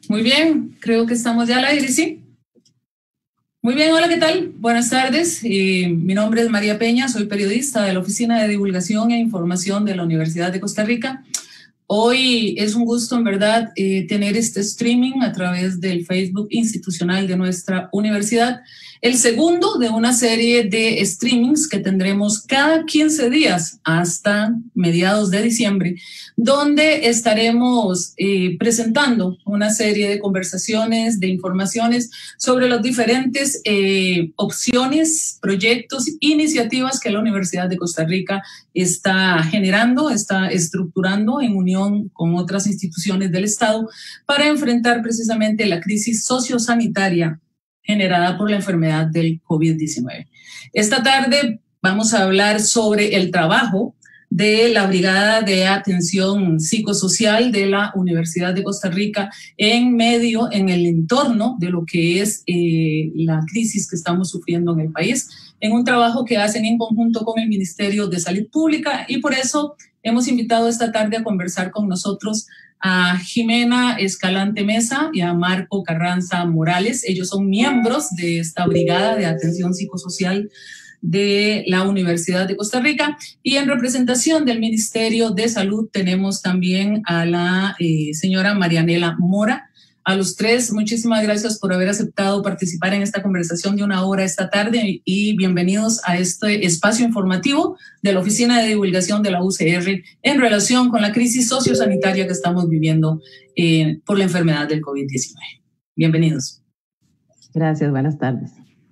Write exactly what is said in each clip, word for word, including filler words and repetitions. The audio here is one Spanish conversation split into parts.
Muy bien, creo que estamos ya al aire, ¿sí? Muy bien, hola, ¿qué tal? Buenas tardes. Eh, mi nombre es María Peña, soy periodista de la Oficina de Divulgación e Información de la Universidad de Costa Rica. Hoy es un gusto, en verdad, eh, tener este streaming a través del Facebook institucional de nuestra universidad, el segundo de una serie de streamings que tendremos cada quince días hasta mediados de diciembre, donde estaremos eh, presentando una serie de conversaciones, de informaciones sobre las diferentes eh, opciones, proyectos, iniciativas que la Universidad de Costa Rica está generando, está estructurando en unión con otras instituciones del Estado para enfrentar precisamente la crisis sociosanitaria generada por la enfermedad del COVID diecinueve. Esta tarde vamos a hablar sobre el trabajo de la Brigada de Atención Psicosocial de la Universidad de Costa Rica en medio, en el entorno de lo que es eh, la crisis que estamos sufriendo en el país, en un trabajo que hacen en conjunto con el Ministerio de Salud Pública, y por eso hemos invitado esta tarde a conversar con nosotros a Jimena Escalante Mesa y a Marco Carranza Morales. Ellos son miembros de esta Brigada de Atención Psicosocial de la Universidad de Costa Rica, y en representación del Ministerio de Salud tenemos también a la eh, señora Marianela Mora. A los tres, muchísimas gracias por haber aceptado participar en esta conversación de una hora esta tarde y bienvenidos a este espacio informativo de la Oficina de Divulgación de la U C R en relación con la crisis sociosanitaria que estamos viviendo eh, por la enfermedad del COVID diecinueve. Bienvenidos. Gracias, buenas tardes.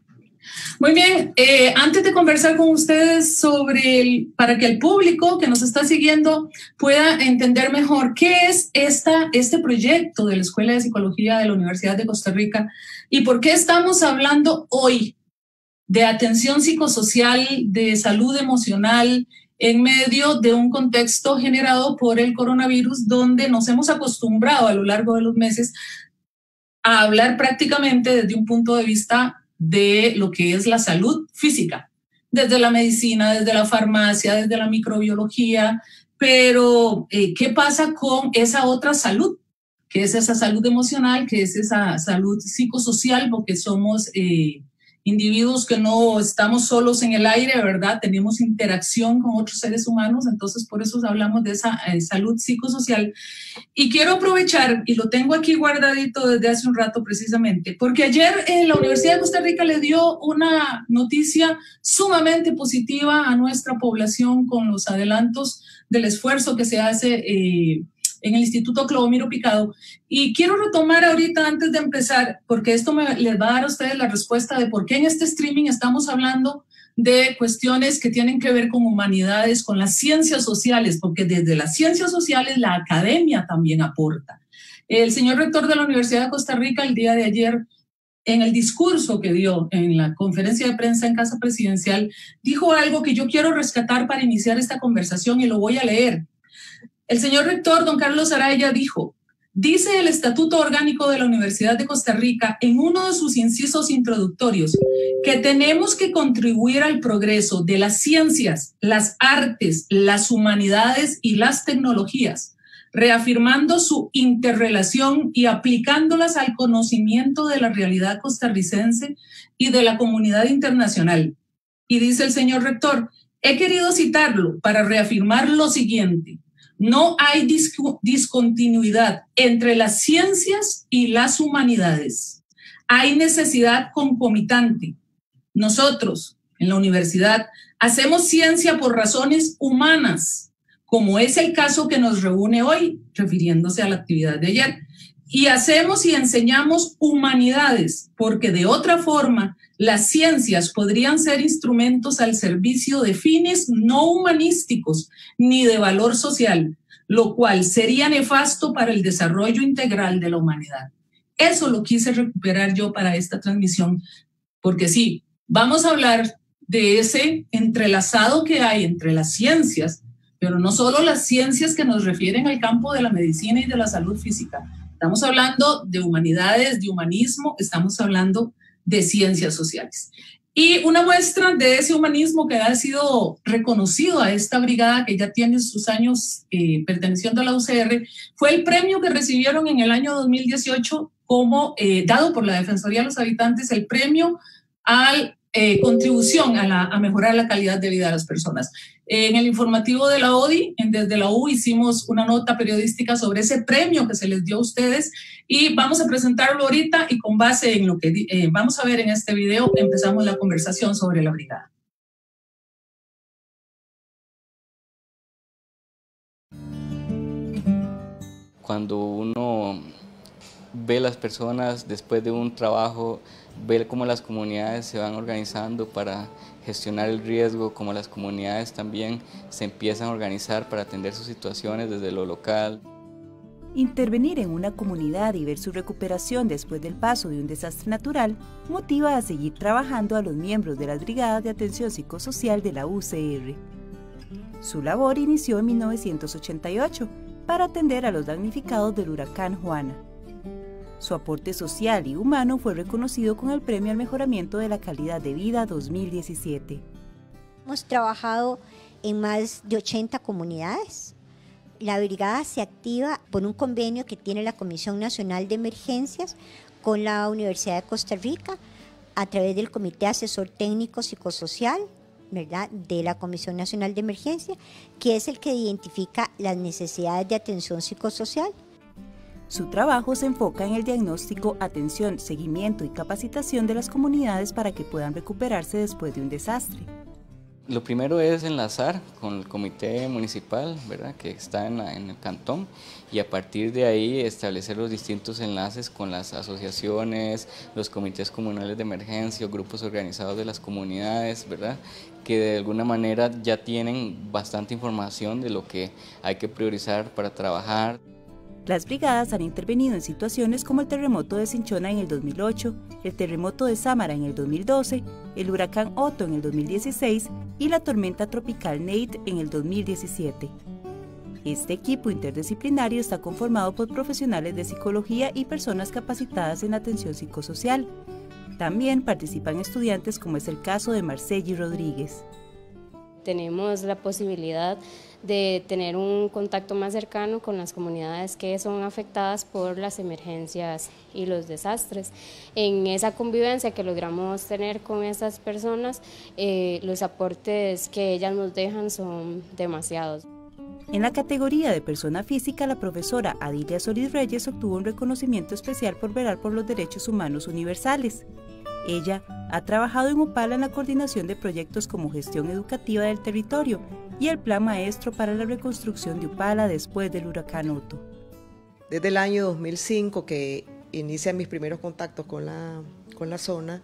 Muy bien, eh, antes de conversar con ustedes sobre, el, para que el público que nos está siguiendo pueda entender mejor qué es esta, este proyecto de la Escuela de Psicología de la Universidad de Costa Rica y por qué estamos hablando hoy de atención psicosocial, de salud emocional, en medio de un contexto generado por el coronavirus, donde nos hemos acostumbrado a lo largo de los meses a hablar prácticamente desde un punto de vista de lo que es la salud física, desde la medicina, desde la farmacia, desde la microbiología, pero eh, ¿qué pasa con esa otra salud? ¿Qué es esa salud emocional? ¿Qué es esa salud psicosocial? Porque somos eh, individuos que no estamos solos en el aire, ¿verdad? Tenemos interacción con otros seres humanos, entonces por eso hablamos de esa eh, salud psicosocial. Y quiero aprovechar, y lo tengo aquí guardadito desde hace un rato precisamente, porque ayer eh, la Universidad de Costa Rica le dio una noticia sumamente positiva a nuestra población con los adelantos del esfuerzo que se hace eh, en el Instituto Clodomiro Picado. Y quiero retomar ahorita antes de empezar, porque esto me, les va a dar a ustedes la respuesta de por qué en este streaming estamos hablando de cuestiones que tienen que ver con humanidades, con las ciencias sociales, porque desde las ciencias sociales la academia también aporta. El señor rector de la Universidad de Costa Rica el día de ayer, en el discurso que dio en la conferencia de prensa en Casa Presidencial, dijo algo que yo quiero rescatar para iniciar esta conversación y lo voy a leer. El señor rector, don Carlos Araya, dijo: dice el Estatuto Orgánico de la Universidad de Costa Rica en uno de sus incisos introductorios que tenemos que contribuir al progreso de las ciencias, las artes, las humanidades y las tecnologías, reafirmando su interrelación y aplicándolas al conocimiento de la realidad costarricense y de la comunidad internacional. Y dice el señor rector: he querido citarlo para reafirmar lo siguiente. No hay discontinuidad entre las ciencias y las humanidades. Hay necesidad concomitante. Nosotros, en la universidad, hacemos ciencia por razones humanas, como es el caso que nos reúne hoy, refiriéndose a la actividad de ayer. Y hacemos y enseñamos humanidades, porque de otra forma, las ciencias podrían ser instrumentos al servicio de fines no humanísticos ni de valor social, lo cual sería nefasto para el desarrollo integral de la humanidad. Eso lo quise recuperar yo para esta transmisión, porque sí, vamos a hablar de ese entrelazado que hay entre las ciencias, pero no solo las ciencias que nos refieren al campo de la medicina y de la salud física. Estamos hablando de humanidades, de humanismo, estamos hablando de ciencias sociales. Y una muestra de ese humanismo que ha sido reconocido a esta brigada que ya tiene sus años eh, perteneciendo a la U C R fue el premio que recibieron en el año dos mil dieciocho como eh, dado por la Defensoría de los Habitantes, el premio al eh, contribución a, la, a mejorar la calidad de vida de las personas. Eh, en el informativo de la O D I, en, desde la U, hicimos una nota periodística sobre ese premio que se les dio a ustedes y vamos a presentarlo ahorita y con base en lo que eh, vamos a ver en este video empezamos la conversación sobre la brigada. Cuando uno ve las personas después de un trabajo, ve cómo las comunidades se van organizando para gestionar el riesgo, cómo las comunidades también se empiezan a organizar para atender sus situaciones desde lo local. Intervenir en una comunidad y ver su recuperación después del paso de un desastre natural motiva a seguir trabajando a los miembros de las Brigadas de Atención Psicosocial de la U C R. Su labor inició en mil novecientos ochenta y ocho para atender a los damnificados del huracán Juana. Su aporte social y humano fue reconocido con el Premio al Mejoramiento de la Calidad de Vida dos mil diecisiete. Hemos trabajado en más de ochenta comunidades. La brigada se activa por un convenio que tiene la Comisión Nacional de Emergencias con la Universidad de Costa Rica a través del Comité Asesor Técnico Psicosocial, ¿verdad?, de la Comisión Nacional de Emergencia, que es el que identifica las necesidades de atención psicosocial. Su trabajo se enfoca en el diagnóstico, atención, seguimiento y capacitación de las comunidades para que puedan recuperarse después de un desastre. Lo primero es enlazar con el comité municipal, ¿verdad?, que está en, la, en el cantón, y a partir de ahí establecer los distintos enlaces con las asociaciones, los comités comunales de emergencia o grupos organizados de las comunidades, ¿verdad?, que de alguna manera ya tienen bastante información de lo que hay que priorizar para trabajar. Las brigadas han intervenido en situaciones como el terremoto de Cinchona en el dos mil ocho, el terremoto de Sámara en el dos mil doce, el huracán Otto en el dos mil dieciséis y la tormenta tropical Nate en el dos mil diecisiete. Este equipo interdisciplinario está conformado por profesionales de psicología y personas capacitadas en atención psicosocial. También participan estudiantes, como es el caso de Marceli Rodríguez. Tenemos la posibilidad de tener un contacto más cercano con las comunidades que son afectadas por las emergencias y los desastres. En esa convivencia que logramos tener con estas personas, eh, los aportes que ellas nos dejan son demasiados. En la categoría de persona física, la profesora Adilia Solís Reyes obtuvo un reconocimiento especial por velar por los derechos humanos universales. Ella ha trabajado en UPALA en la coordinación de proyectos como gestión educativa del territorio y el Plan Maestro para la reconstrucción de UPALA después del huracán Otto. Desde el año dos mil cinco, que inicia mis primeros contactos con la, con la zona,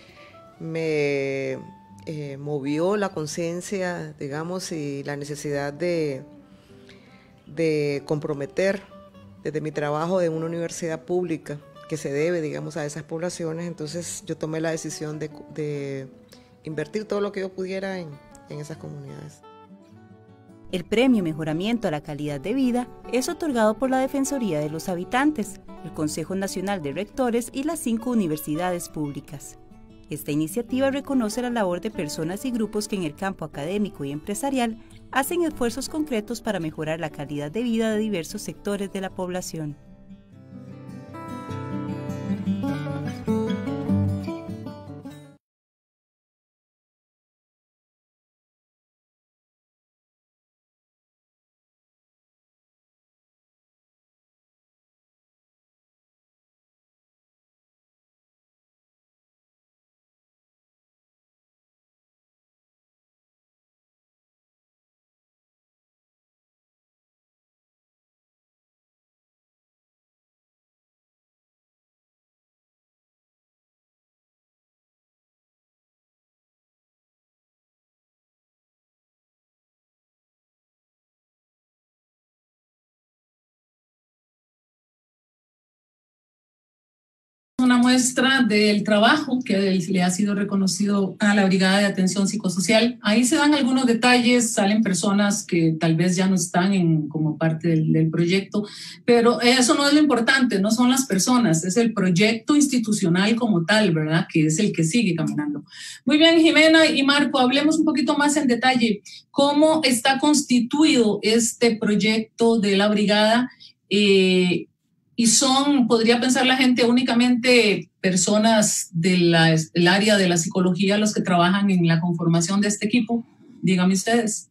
me eh, movió la conciencia, digamos, y la necesidad de, de comprometer desde mi trabajo en una universidad pública que se debe, digamos, a esas poblaciones. Entonces yo tomé la decisión de, de invertir todo lo que yo pudiera en, en esas comunidades. El Premio Mejoramiento a la Calidad de Vida es otorgado por la Defensoría de los Habitantes, el Consejo Nacional de Rectores y las cinco universidades públicas. Esta iniciativa reconoce la labor de personas y grupos que en el campo académico y empresarial hacen esfuerzos concretos para mejorar la calidad de vida de diversos sectores de la población. muestra del trabajo que le ha sido reconocido a la Brigada de Atención Psicosocial. Ahí se dan algunos detalles, salen personas que tal vez ya no están en, como parte del, del proyecto, pero eso no es lo importante, no son las personas, es el proyecto institucional como tal, ¿verdad? Que es el que sigue caminando. Muy bien, Jimena y Marco, hablemos un poquito más en detalle. ¿Cómo está constituido este proyecto de la Brigada? Eh, Y son, podría pensar la gente, únicamente personas del área de la psicología los que trabajan en la conformación de este equipo. Díganme ustedes.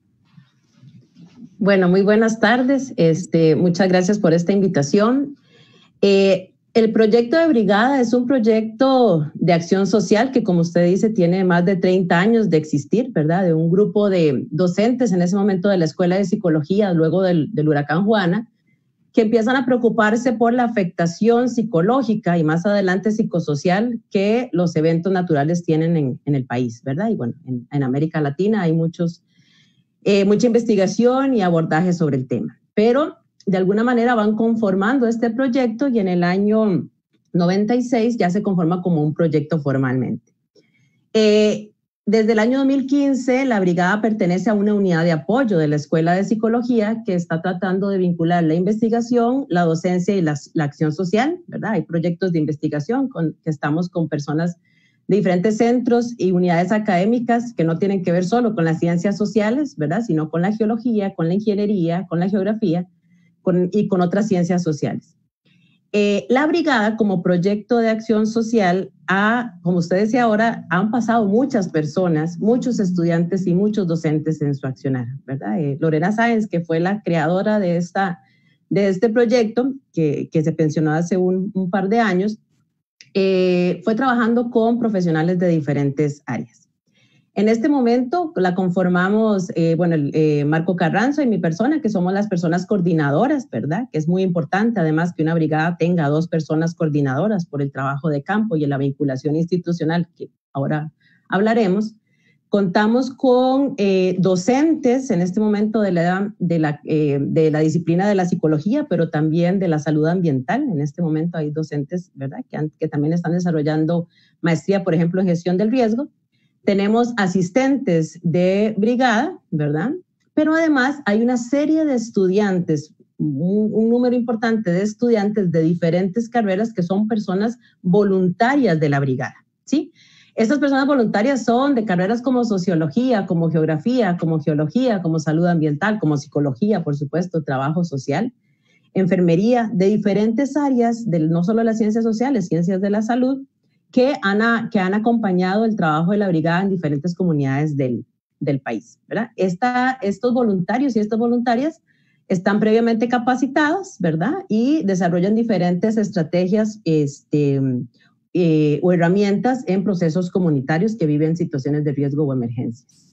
Bueno, muy buenas tardes. Este, muchas gracias por esta invitación. Eh, el proyecto de Brigada es un proyecto de acción social que, como usted dice, tiene más de treinta años de existir, ¿verdad? De un grupo de docentes en ese momento de la Escuela de Psicología, luego del, del huracán Juana, que empiezan a preocuparse por la afectación psicológica y más adelante psicosocial que los eventos naturales tienen en, en el país, ¿verdad? Y bueno, en, en América Latina hay muchos, eh, mucha investigación y abordaje sobre el tema, pero de alguna manera van conformando este proyecto y en el año noventa y seis ya se conforma como un proyecto formalmente. Eh, Desde el año dos mil quince, la Brigada pertenece a una unidad de apoyo de la Escuela de Psicología que está tratando de vincular la investigación, la docencia y la, la acción social, ¿verdad? Hay proyectos de investigación con que estamos con personas de diferentes centros y unidades académicas que no tienen que ver solo con las ciencias sociales, ¿verdad? Sino con la geología, con la ingeniería, con la geografía con, y con otras ciencias sociales. Eh, la Brigada, como proyecto de acción social, ha, como usted decía ahora, han pasado muchas personas, muchos estudiantes y muchos docentes en su accionar, ¿verdad? Eh, Lorena Sáenz, que fue la creadora de, esta, de este proyecto, que, que se pensionó hace un, un par de años, eh, fue trabajando con profesionales de diferentes áreas. En este momento la conformamos, eh, bueno, el, eh, Marco Carranzo y mi persona, que somos las personas coordinadoras, ¿verdad? Que es muy importante, además, que una brigada tenga dos personas coordinadoras por el trabajo de campo y en la vinculación institucional, que ahora hablaremos. Contamos con eh, docentes en este momento de la, de, la, eh, de la disciplina de la psicología, pero también de la salud ambiental. En este momento hay docentes, ¿verdad? Que, han, que también están desarrollando maestría, por ejemplo, en gestión del riesgo. Tenemos asistentes de brigada, ¿verdad? Pero además hay una serie de estudiantes, un, un número importante de estudiantes de diferentes carreras que son personas voluntarias de la brigada, ¿sí? Estas personas voluntarias son de carreras como sociología, como geografía, como geología, como salud ambiental, como psicología, por supuesto, trabajo social, enfermería, de diferentes áreas, de, no solo las ciencias sociales, ciencias de la salud, que han, que han acompañado el trabajo de la brigada en diferentes comunidades del, del país, ¿verdad? Esta, estos voluntarios y estas voluntarias están previamente capacitados, ¿verdad? Y desarrollan diferentes estrategias este, eh, o herramientas en procesos comunitarios que viven situaciones de riesgo o emergencias.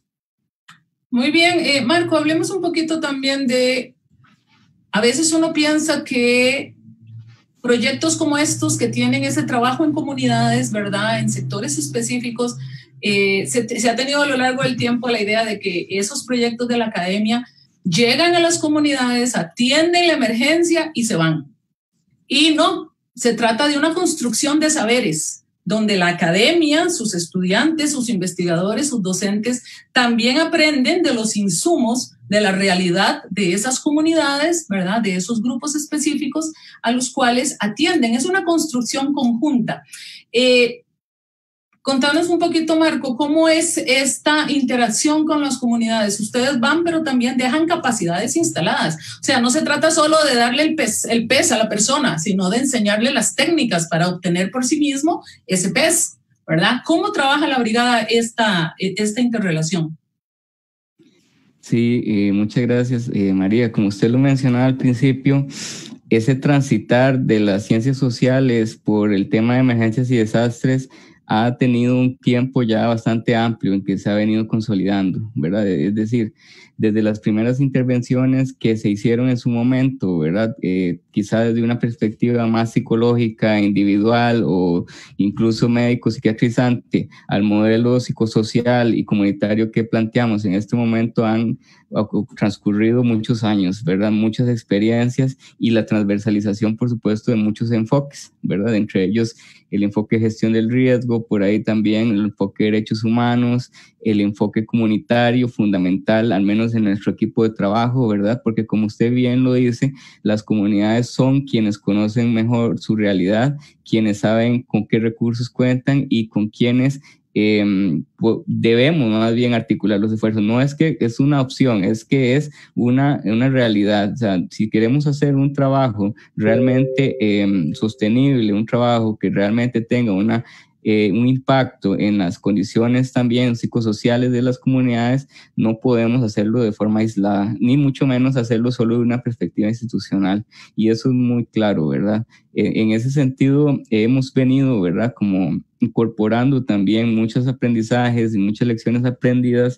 Muy bien, eh, Marco, hablemos un poquito también de, a veces uno piensa que proyectos como estos que tienen ese trabajo en comunidades, ¿verdad? En sectores específicos, eh, se, se ha tenido a lo largo del tiempo la idea de que esos proyectos de la academia llegan a las comunidades, atienden la emergencia y se van. Y no, se trata de una construcción de saberes, donde la academia, sus estudiantes, sus investigadores, sus docentes, también aprenden de los insumos de la realidad de esas comunidades, ¿verdad? De esos grupos específicos a los cuales atienden. Es una construcción conjunta. Eh, contanos un poquito, Marco, ¿cómo es esta interacción con las comunidades? Ustedes van, pero también dejan capacidades instaladas. O sea, no se trata solo de darle el pez, el pez a la persona, sino de enseñarle las técnicas para obtener por sí mismo ese pez, ¿verdad? ¿Cómo trabaja la brigada esta, esta interrelación? Sí, eh, muchas gracias, eh, María. Como usted lo mencionaba al principio, ese transitar de las ciencias sociales por el tema de emergencias y desastres ha tenido un tiempo ya bastante amplio en que se ha venido consolidando, ¿verdad? Es decir, desde las primeras intervenciones que se hicieron en su momento, ¿verdad? Eh, quizá desde una perspectiva más psicológica, individual o incluso médico psiquiatrizante, al modelo psicosocial y comunitario que planteamos en este momento han transcurrido muchos años, ¿verdad? Muchas experiencias y la transversalización, por supuesto, de muchos enfoques, ¿verdad? Entre ellos el enfoque de gestión del riesgo, por ahí también el enfoque de derechos humanos, el enfoque comunitario fundamental, al menos en nuestro equipo de trabajo, ¿verdad? Porque como usted bien lo dice, las comunidades son quienes conocen mejor su realidad, quienes saben con qué recursos cuentan y con quienes Eh, debemos más bien articular los esfuerzos. No es que es una opción, es que es una, una realidad. O sea, si queremos hacer un trabajo realmente eh, sostenible, un trabajo que realmente tenga una, eh, un impacto en las condiciones también psicosociales de las comunidades, no podemos hacerlo de forma aislada, ni mucho menos hacerlo solo de una perspectiva institucional. Y eso es muy claro, ¿verdad? Eh, en ese sentido, hemos venido, ¿verdad?, como incorporando también muchos aprendizajes y muchas lecciones aprendidas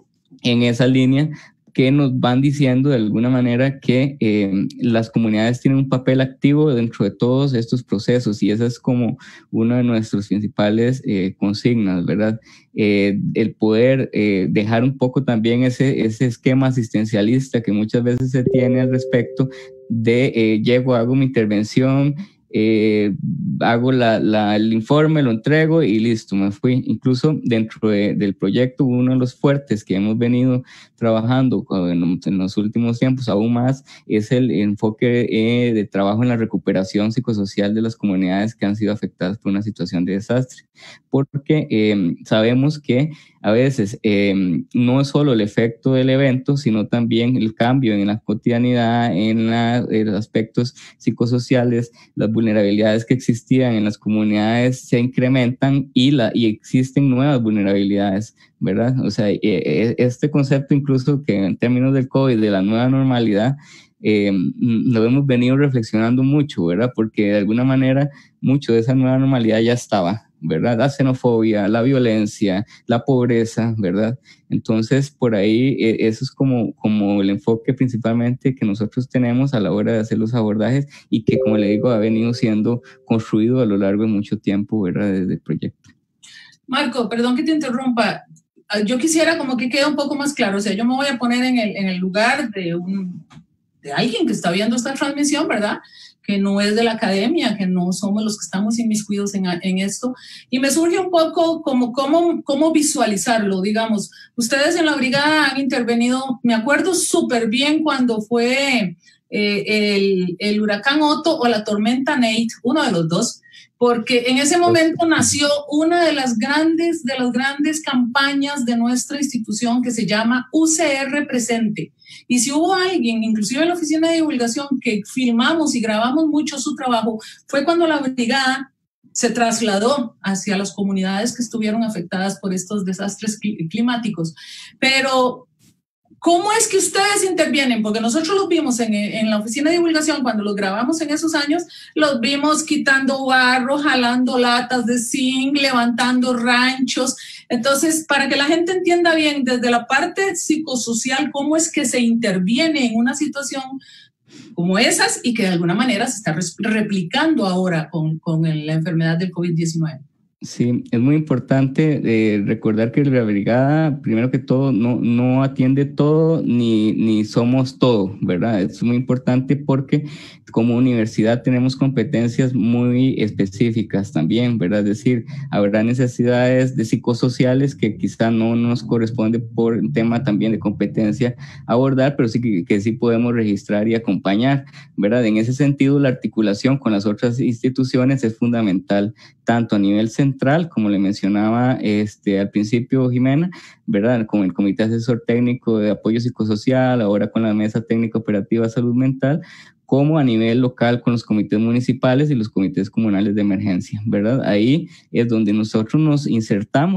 en esa línea que nos van diciendo de alguna manera que eh, las comunidades tienen un papel activo dentro de todos estos procesos y esa es como una de nuestras principales eh, consignas, ¿verdad? Eh, el poder eh, dejar un poco también ese, ese esquema asistencialista que muchas veces se tiene al respecto de eh, llego, hago mi intervención, Eh, hago la, la, el informe, lo entrego y listo, me fui. Incluso dentro de, del proyecto, uno de los fuertes que hemos venido trabajando en, en los últimos tiempos, aún más, es el enfoque eh, de trabajo en la recuperación psicosocial de las comunidades que han sido afectadas por una situación de desastre. Porque eh, sabemos que a veces eh, no es solo el efecto del evento, sino también el cambio en la cotidianidad, en, la, en los aspectos psicosociales, las vulnerabilidades que existían en las comunidades se incrementan y, la, y existen nuevas vulnerabilidades, ¿verdad? O sea, este concepto incluso que en términos del COVID, de la nueva normalidad, eh, lo hemos venido reflexionando mucho, ¿verdad? Porque de alguna manera mucho de esa nueva normalidad ya estaba, ¿verdad? La xenofobia, la violencia, la pobreza, ¿verdad? Entonces, por ahí, eh, eso es como, como el enfoque principalmente que nosotros tenemos a la hora de hacer los abordajes y que, como le digo, ha venido siendo construido a lo largo de mucho tiempo, ¿verdad? Desde el proyecto. Marco, perdón que te interrumpa. Yo quisiera como que quede un poco más claro, o sea, yo me voy a poner en el, en el lugar de, un, de alguien que está viendo esta transmisión, ¿verdad?, que no es de la academia, que no somos los que estamos inmiscuidos en, en esto, y me surge un poco como cómo, cómo visualizarlo, digamos, ustedes en la brigada han intervenido, me acuerdo súper bien cuando fue eh, el, el huracán Otto o la tormenta Nate, uno de los dos, porque en ese momento nació una de las grandes, de las grandes campañas de nuestra institución que se llama U C R Presente. Y si hubo alguien, inclusive en la oficina de divulgación, que filmamos y grabamos mucho su trabajo, fue cuando la brigada se trasladó hacia las comunidades que estuvieron afectadas por estos desastres climáticos. Pero ¿cómo es que ustedes intervienen? Porque nosotros los vimos en, en la oficina de divulgación, cuando los grabamos en esos años, los vimos quitando barro, jalando latas de zinc, levantando ranchos. Entonces, para que la gente entienda bien, desde la parte psicosocial, cómo es que se interviene en una situación como esas y que de alguna manera se está replicando ahora con, con la enfermedad del COVID diecinueve. Sí, es muy importante eh, recordar que la brigada, primero que todo, no, no atiende todo ni, ni somos todo, ¿verdad? Es muy importante porque como universidad tenemos competencias muy específicas también, ¿verdad? Es decir, habrá necesidades de psicosociales que quizá no nos corresponde por un tema también de competencia abordar, pero sí que, que sí podemos registrar y acompañar, ¿verdad? En ese sentido, la articulación con las otras instituciones es fundamental, tanto a nivel central, como le mencionaba este, al principio Jimena, ¿verdad?, con el Comité Asesor Técnico de Apoyo Psicosocial, ahora con la Mesa Técnica Operativa Salud Mental, como a nivel local con los comités municipales y los comités comunales de emergencia, ¿verdad? Ahí es donde nosotros nos insertamos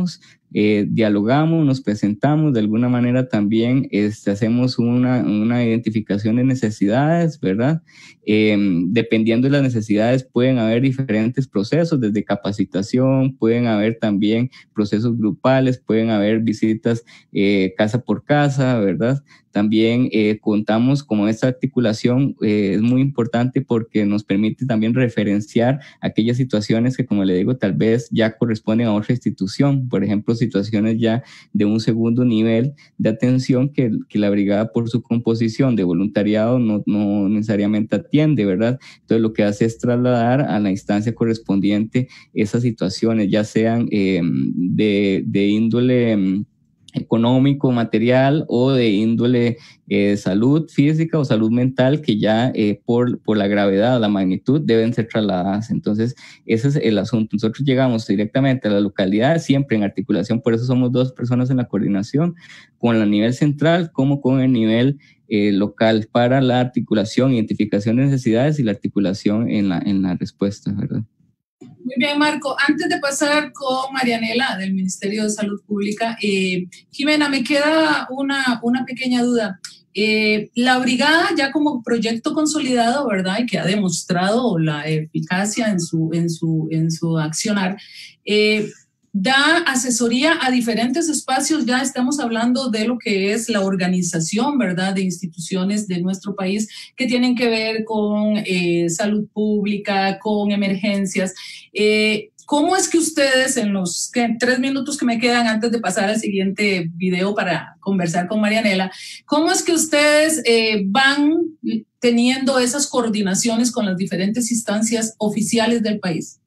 eh, dialogamos, nos presentamos, de alguna manera también este, hacemos una, una identificación de necesidades, ¿verdad? Eh, dependiendo de las necesidades pueden haber diferentes procesos, desde capacitación, pueden haber también procesos grupales, pueden haber visitas eh, casa por casa, ¿verdad? También eh, contamos con esta articulación, eh, es muy importante porque nos permite también referenciar aquellas situaciones que, como le digo, tal vez ya corresponden a otra institución, por ejemplo, situaciones ya de un segundo nivel de atención que, que la brigada por su composición de voluntariado no, no necesariamente atiende, ¿verdad? Entonces lo que hace es trasladar a la instancia correspondiente esas situaciones, ya sean eh, de, de índole económico, material o de índole eh, salud física o salud mental que ya eh, por, por la gravedad, la magnitud deben ser trasladadas. Entonces ese es el asunto. Nosotros llegamos directamente a la localidad siempre en articulación, por eso somos dos personas en la coordinación, con el nivel central como con el nivel eh, local para la articulación, identificación de necesidades y la articulación en la, en la respuesta, ¿verdad? Muy bien, Marco. Antes de pasar con Marianela del Ministerio de Salud Pública, eh, Jimena, me queda una, una pequeña duda. Eh, la brigada ya como proyecto consolidado, ¿verdad? Y que ha demostrado la eficacia en su, en su, en su accionar, eh, da asesoría a diferentes espacios. Ya estamos hablando de lo que es la organización, ¿verdad?, de instituciones de nuestro país que tienen que ver con eh, salud pública, con emergencias. Eh, ¿Cómo es que ustedes, en los que, tres minutos que me quedan antes de pasar al siguiente video para conversar con Marianela, cómo es que ustedes eh, van teniendo esas coordinaciones con las diferentes instancias oficiales del país?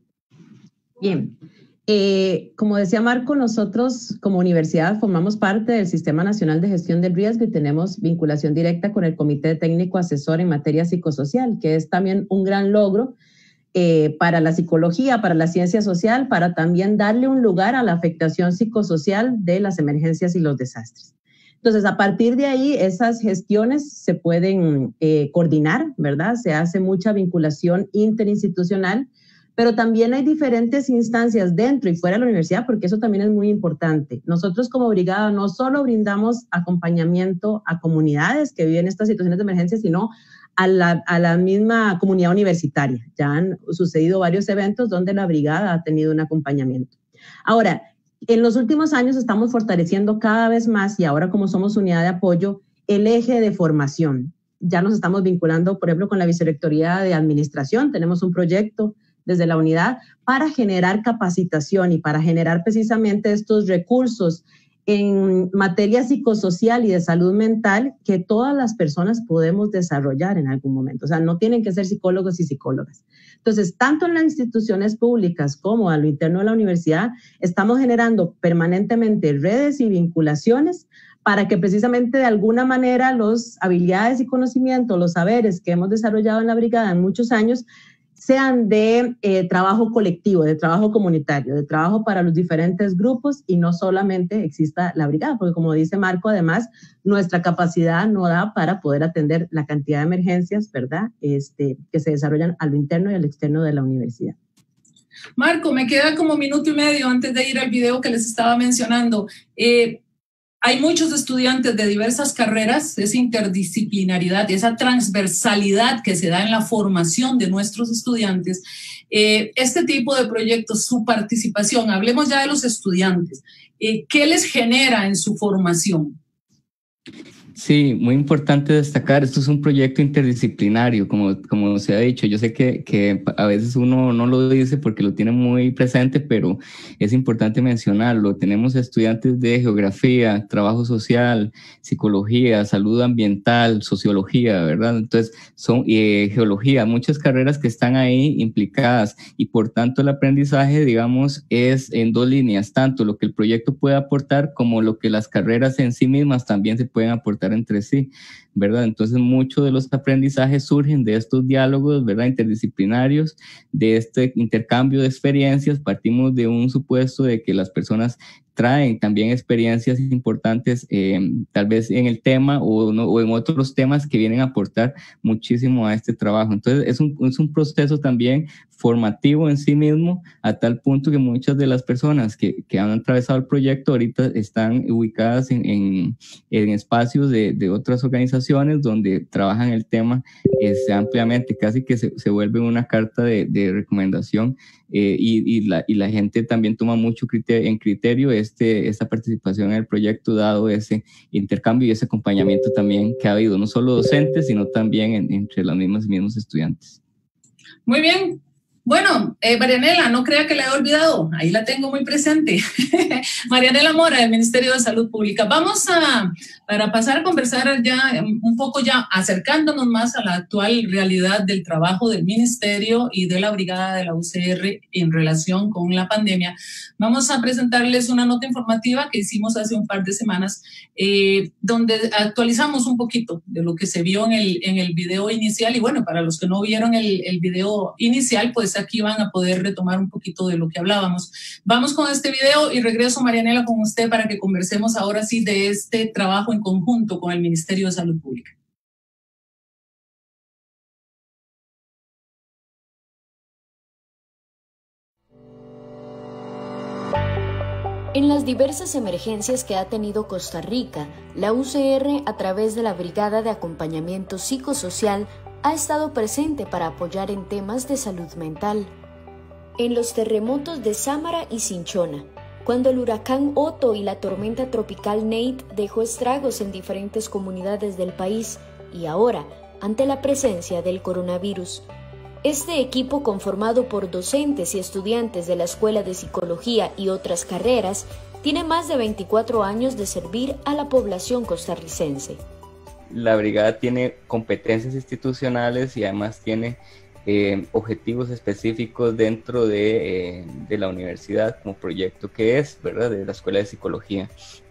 Bien. Eh, como decía Marco, nosotros como universidad formamos parte del Sistema Nacional de Gestión del Riesgo y tenemos vinculación directa con el Comité Técnico Asesor en materia psicosocial, que es también un gran logro eh, para la psicología, para la ciencia social, para también darle un lugar a la afectación psicosocial de las emergencias y los desastres. Entonces, a partir de ahí, esas gestiones se pueden eh, coordinar, ¿verdad? Se hace mucha vinculación interinstitucional, pero también hay diferentes instancias dentro y fuera de la universidad, porque eso también es muy importante. Nosotros como brigada no solo brindamos acompañamiento a comunidades que viven estas situaciones de emergencia, sino a la, a la misma comunidad universitaria. Ya han sucedido varios eventos donde la brigada ha tenido un acompañamiento. Ahora, en los últimos años estamos fortaleciendo cada vez más, y ahora como somos unidad de apoyo, el eje de formación. Ya nos estamos vinculando, por ejemplo, con la Vicerrectoría de Administración. Tenemos un proyecto desde la unidad para generar capacitación y para generar precisamente estos recursos en materia psicosocial y de salud mental que todas las personas podemos desarrollar en algún momento. O sea, no tienen que ser psicólogos y psicólogas. Entonces, tanto en las instituciones públicas como a lo interno de la universidad, estamos generando permanentemente redes y vinculaciones para que precisamente de alguna manera los habilidades y conocimientos, los saberes que hemos desarrollado en la brigada en muchos años, sean de eh, trabajo colectivo, de trabajo comunitario, de trabajo para los diferentes grupos y no solamente exista la brigada, porque como dice Marco, además, nuestra capacidad no da para poder atender la cantidad de emergencias, ¿verdad?, este, que se desarrollan a lo interno y al externo de la universidad. Marco, me queda como minuto y medio antes de ir al video que les estaba mencionando. Eh, Hay muchos estudiantes de diversas carreras, esa interdisciplinaridad, esa transversalidad que se da en la formación de nuestros estudiantes. Eh, este tipo de proyectos, su participación, hablemos ya de los estudiantes, eh, ¿qué les genera en su formación? Sí, muy importante destacar, esto es un proyecto interdisciplinario, como, como se ha dicho. Yo sé que, que a veces uno no lo dice porque lo tiene muy presente, pero es importante mencionarlo. Tenemos estudiantes de geografía, trabajo social, psicología, salud ambiental, sociología, ¿verdad? Entonces, son eh, geología, muchas carreras que están ahí implicadas y por tanto el aprendizaje, digamos, es en dos líneas, tanto lo que el proyecto puede aportar como lo que las carreras en sí mismas también se pueden aportar entre sí, ¿verdad? Entonces, muchos de los aprendizajes surgen de estos diálogos, ¿verdad?, interdisciplinarios, de este intercambio de experiencias. Partimos de un supuesto de que las personas traen también experiencias importantes, eh, tal vez en el tema o, no, o en otros temas que vienen a aportar muchísimo a este trabajo. Entonces es un, es un proceso también formativo en sí mismo, a tal punto que muchas de las personas que, que han atravesado el proyecto ahorita están ubicadas en, en, en espacios de, de otras organizaciones donde trabajan el tema este, ampliamente, casi que se, se vuelve una carta de, de recomendación. Eh, y, y, la, y la gente también toma mucho criterio, en criterio este, esta participación en el proyecto, dado ese intercambio y ese acompañamiento también que ha habido, no solo docentes, sino también en, entre los mismos, mismos estudiantes. Muy bien. Bueno, eh, Marianela, no crea que la he olvidado, ahí la tengo muy presente. Marianela Mora, del Ministerio de Salud Pública. Vamos a, para pasar a conversar ya un poco ya acercándonos más a la actual realidad del trabajo del Ministerio y de la Brigada de la U C R en relación con la pandemia, vamos a presentarles una nota informativa que hicimos hace un par de semanas, eh, donde actualizamos un poquito de lo que se vio en el, en el video inicial. Y bueno, para los que no vieron el, el video inicial, pues aquí van a poder retomar un poquito de lo que hablábamos. Vamos con este video y regreso, Marianela, con usted para que conversemos ahora sí de este trabajo en conjunto con el Ministerio de Salud Pública. En las diversas emergencias que ha tenido Costa Rica, la U C R, a través de la Brigada de Acompañamiento Psicosocial, ha estado presente para apoyar en temas de salud mental. En los terremotos de Sámara y Cinchona, cuando el huracán Otto y la tormenta tropical Nate dejó estragos en diferentes comunidades del país, y ahora, ante la presencia del coronavirus, este equipo, conformado por docentes y estudiantes de la Escuela de Psicología y otras carreras, tiene más de veinticuatro años de servir a la población costarricense. La brigada tiene competencias institucionales y además tiene eh, objetivos específicos dentro de, eh, de la universidad como proyecto que es, ¿verdad?, de la Escuela de Psicología.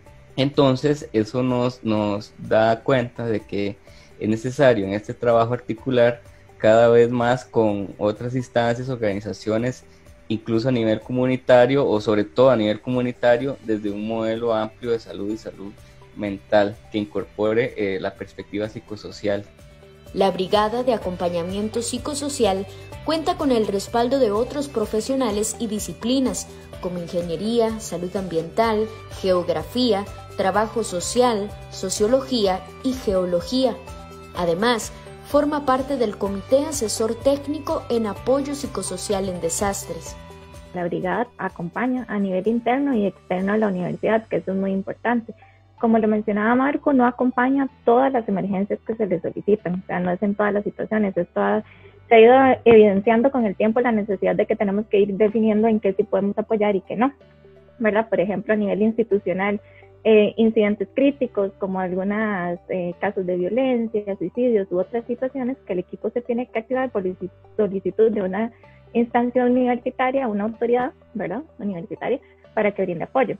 Entonces eso nos, nos da cuenta de que es necesario en este trabajo articular cada vez más con otras instancias, organizaciones, incluso a nivel comunitario o sobre todo a nivel comunitario, desde un modelo amplio de salud y salud mental que incorpore eh, la perspectiva psicosocial. La Brigada de Acompañamiento Psicosocial cuenta con el respaldo de otros profesionales y disciplinas como ingeniería, salud ambiental, geografía, trabajo social, sociología y geología. Además, forma parte del Comité Asesor Técnico en Apoyo Psicosocial en Desastres. La brigada acompaña a nivel interno y externo a la universidad, que eso es muy importante. Como lo mencionaba Marco, no acompaña todas las emergencias que se le solicitan, o sea, no es en todas las situaciones, es toda, se ha ido evidenciando con el tiempo la necesidad de que tenemos que ir definiendo en qué sí podemos apoyar y qué no, ¿verdad? Por ejemplo, a nivel institucional, eh, incidentes críticos como algunos eh, casos de violencia, suicidios u otras situaciones que el equipo se tiene que activar por solicitud de una instancia universitaria, una autoridad, ¿verdad?, universitaria, para que brinde apoyo.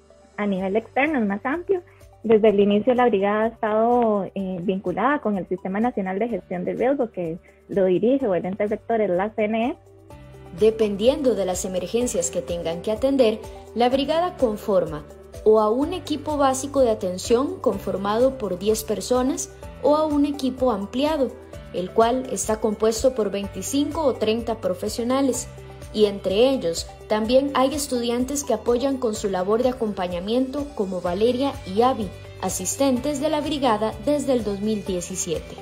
A nivel externo es más amplio. Desde el inicio la brigada ha estado eh, vinculada con el Sistema Nacional de Gestión del Riesgo, que lo dirige o el ente rector es la C N E. Dependiendo de las emergencias que tengan que atender, la brigada conforma o a un equipo básico de atención conformado por diez personas o a un equipo ampliado, el cual está compuesto por veinticinco o treinta profesionales, y entre ellos también hay estudiantes que apoyan con su labor de acompañamiento como Valeria y Avi, asistentes de la brigada desde el dos mil diecisiete.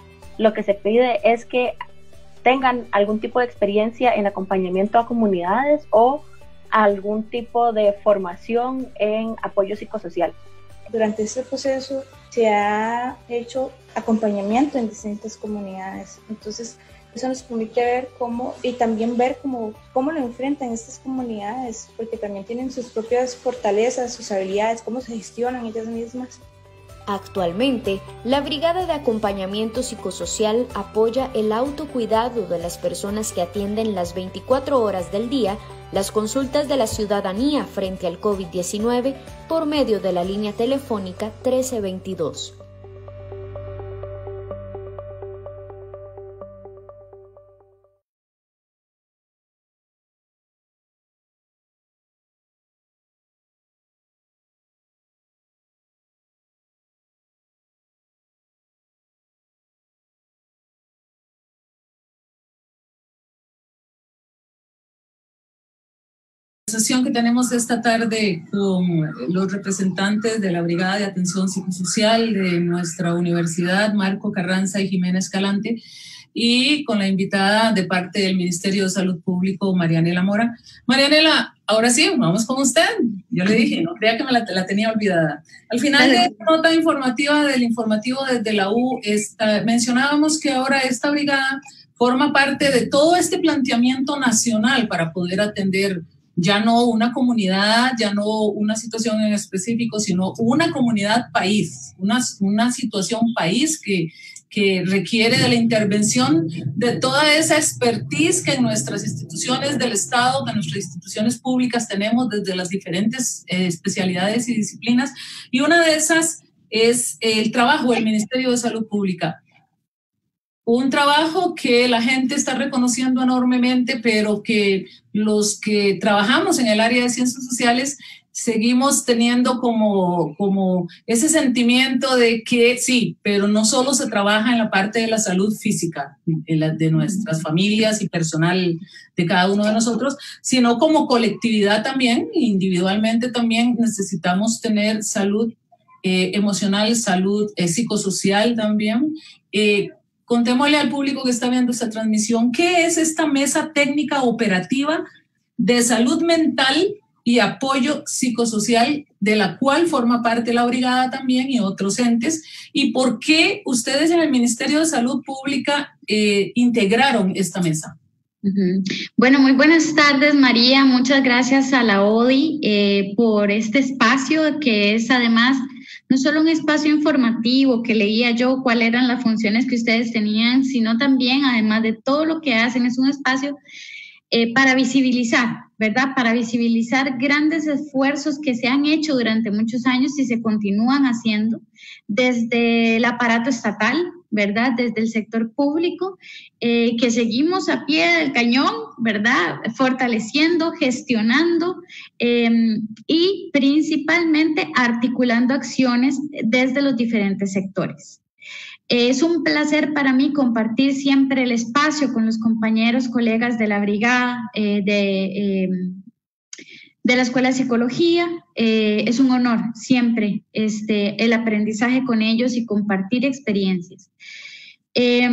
Lo que se pide es que tengan algún tipo de experiencia en acompañamiento a comunidades o algún tipo de formación en apoyo psicosocial. Durante este proceso se ha hecho acompañamiento en distintas comunidades, entonces eso nos permite ver cómo, y también ver cómo, cómo lo enfrentan estas comunidades, porque también tienen sus propias fortalezas, sus habilidades, cómo se gestionan ellas mismas. Actualmente, la Brigada de Acompañamiento Psicosocial apoya el autocuidado de las personas que atienden las veinticuatro horas del día las consultas de la ciudadanía frente al COVID diecinueve por medio de la línea telefónica trece veintidós. Sesión que tenemos esta tarde con los representantes de la Brigada de Atención Psicosocial de nuestra universidad, Marco Carranza y Jimena Escalante, y con la invitada de parte del Ministerio de Salud Público, Marianela Mora. Marianela, ahora sí, vamos con usted. Yo le dije, no creía que me la, la tenía olvidada. Al final de esta nota informativa del informativo desde la U, esta, mencionábamos que ahora esta brigada forma parte de todo este planteamiento nacional para poder atender ya no una comunidad, ya no una situación en específico, sino una comunidad país, una, una situación país que, que requiere de la intervención de toda esa expertise que en nuestras instituciones del Estado, que en nuestras instituciones públicas tenemos desde las diferentes eh, especialidades y disciplinas, y una de esas es el trabajo del Ministerio de Salud Pública. Un trabajo que la gente está reconociendo enormemente, pero que los que trabajamos en el área de ciencias sociales seguimos teniendo como, como ese sentimiento de que sí, pero no solo se trabaja en la parte de la salud física de nuestras familias y personal de cada uno de nosotros, sino como colectividad también, individualmente también necesitamos tener salud eh, emocional, salud eh, psicosocial también. Eh, Contémosle al público que está viendo esta transmisión, ¿qué es esta mesa técnica operativa de salud mental y apoyo psicosocial de la cual forma parte la brigada también y otros entes? ¿Y por qué ustedes en el Ministerio de Salud Pública eh, integraron esta mesa? Uh-huh. Bueno, muy buenas tardes, María. Muchas gracias a la O D I eh, por este espacio que es además no solo un espacio informativo que leía yo cuáles eran las funciones que ustedes tenían, sino también, además de todo lo que hacen, es un espacio eh, para visibilizar, ¿verdad? Para visibilizar grandes esfuerzos que se han hecho durante muchos años y se continúan haciendo desde el aparato estatal, ¿verdad? Desde el sector público, eh, que seguimos a pie del cañón, ¿verdad? Fortaleciendo, gestionando eh, y principalmente articulando acciones desde los diferentes sectores. Eh, es un placer para mí compartir siempre el espacio con los compañeros, colegas de la brigada, eh, de... Eh, de la Escuela de Psicología. Eh, es un honor siempre este, el aprendizaje con ellos y compartir experiencias. Eh,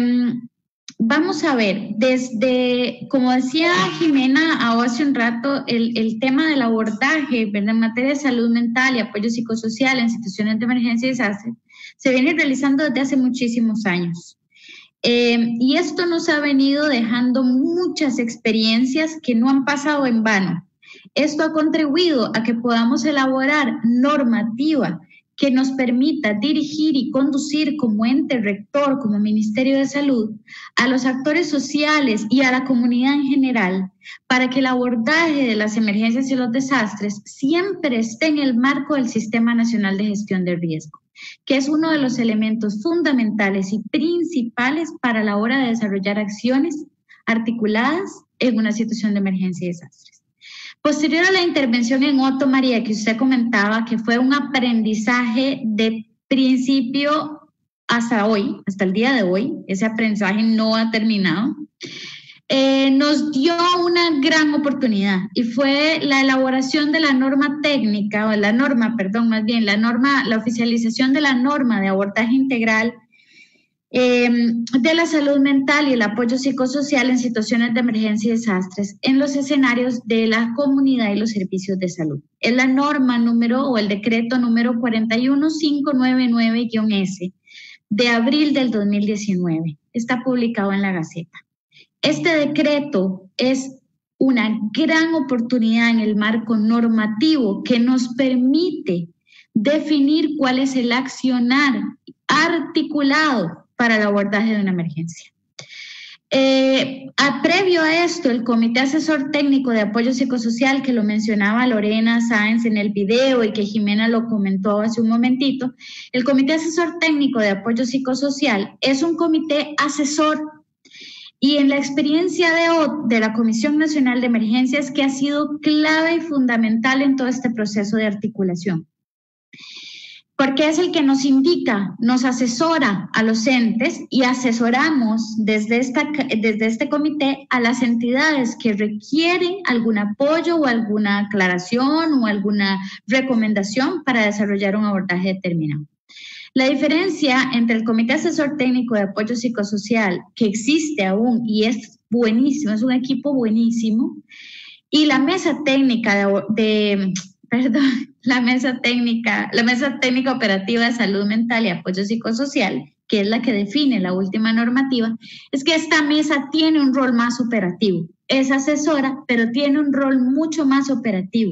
vamos a ver, desde, como decía Jimena hace un rato, el, el tema del abordaje, ¿verdad?, en materia de salud mental y apoyo psicosocial en situaciones de emergencia y desastre, se viene realizando desde hace muchísimos años. Eh, y esto nos ha venido dejando muchas experiencias que no han pasado en vano. Esto ha contribuido a que podamos elaborar normativa que nos permita dirigir y conducir como ente rector, como Ministerio de Salud, a los actores sociales y a la comunidad en general, para que el abordaje de las emergencias y los desastres siempre esté en el marco del Sistema Nacional de Gestión de Riesgo, que es uno de los elementos fundamentales y principales para la hora de desarrollar acciones articuladas en una situación de emergencia y desastres. Posterior a la intervención en Otto, María, que usted comentaba, que fue un aprendizaje de principio hasta hoy, hasta el día de hoy, ese aprendizaje no ha terminado, eh, nos dio una gran oportunidad y fue la elaboración de la norma técnica, o la norma, perdón, más bien, la norma, la oficialización de la norma de abordaje integral Eh, de la salud mental y el apoyo psicosocial en situaciones de emergencia y desastres en los escenarios de la comunidad y los servicios de salud. Es la norma número o el decreto número cuarenta y uno mil quinientos noventa y nueve S de abril del dos mil diecinueve. Está publicado en la Gaceta. Este decreto es una gran oportunidad en el marco normativo que nos permite definir cuál es el accionar articulado para el abordaje de una emergencia. Eh, a, previo a esto, el Comité Asesor Técnico de Apoyo Psicosocial, que lo mencionaba Lorena Sáenz en el video y que Jimena lo comentó hace un momentito, el Comité Asesor Técnico de Apoyo Psicosocial es un comité asesor y en la experiencia de, de la Comisión Nacional de Emergencias que ha sido clave y fundamental en todo este proceso de articulación. porque es el que nos indica, nos asesora a los entes y asesoramos desde, esta, desde este comité a las entidades que requieren algún apoyo o alguna aclaración o alguna recomendación para desarrollar un abordaje determinado. La diferencia entre el Comité Asesor Técnico de Apoyo Psicosocial, que existe aún y es buenísimo, es un equipo buenísimo, y la Mesa Técnica de... de Perdón, la mesa técnica, la mesa técnica operativa de salud mental y apoyo psicosocial, que es la que define la última normativa, es que esta mesa tiene un rol más operativo. Es asesora, pero tiene un rol mucho más operativo,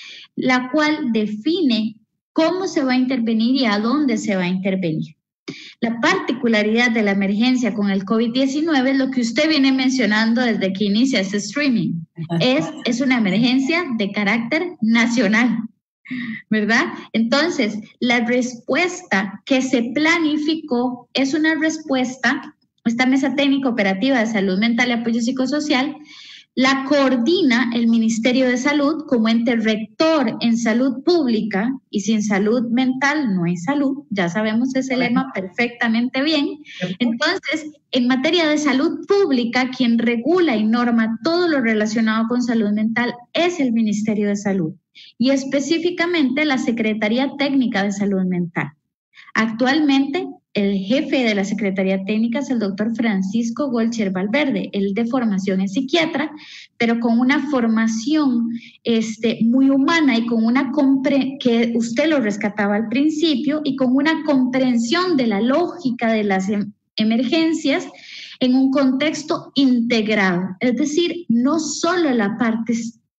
la cual define cómo se va a intervenir y a dónde se va a intervenir. La particularidad de la emergencia con el COVID diecinueve es lo que usted viene mencionando desde que inicia este streaming. Es, es una emergencia de carácter nacional, ¿verdad? Entonces, la respuesta que se planificó es una respuesta, esta Mesa Técnica Operativa de Salud Mental y Apoyo Psicosocial, la coordina el Ministerio de Salud como ente rector en salud pública, y sin salud mental no hay salud, ya sabemos ese lema perfectamente bien. Entonces, en materia de salud pública, quien regula y norma todo lo relacionado con salud mental es el Ministerio de Salud, y específicamente la Secretaría Técnica de Salud Mental. Actualmente, el jefe de la Secretaría Técnica es el doctor Francisco Golcher Valverde. Él de formación es psiquiatra, pero con una formación este, muy humana y con una compre que usted lo rescataba al principio, y con una comprensión de la lógica de las em emergencias en un contexto integrado. Es decir, no solo la parte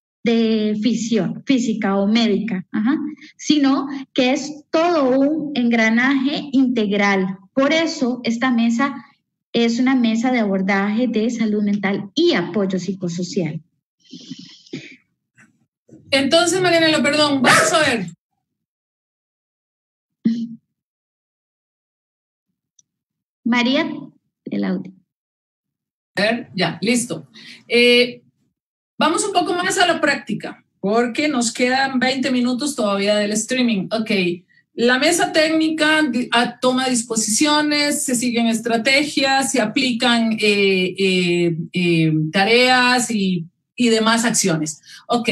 de fisión, física o médica, ajá, sino que es todo un engranaje integral. Por eso esta mesa es una mesa de abordaje de salud mental y apoyo psicosocial. Entonces, Marianela, perdón, vamos a ver. María, el audio. A ver, ya, listo. Eh, Vamos un poco más a la práctica, porque nos quedan veinte minutos todavía del streaming. Ok, la mesa técnica toma disposiciones, se siguen estrategias, se aplican eh, eh, eh, tareas y, y demás acciones. Ok,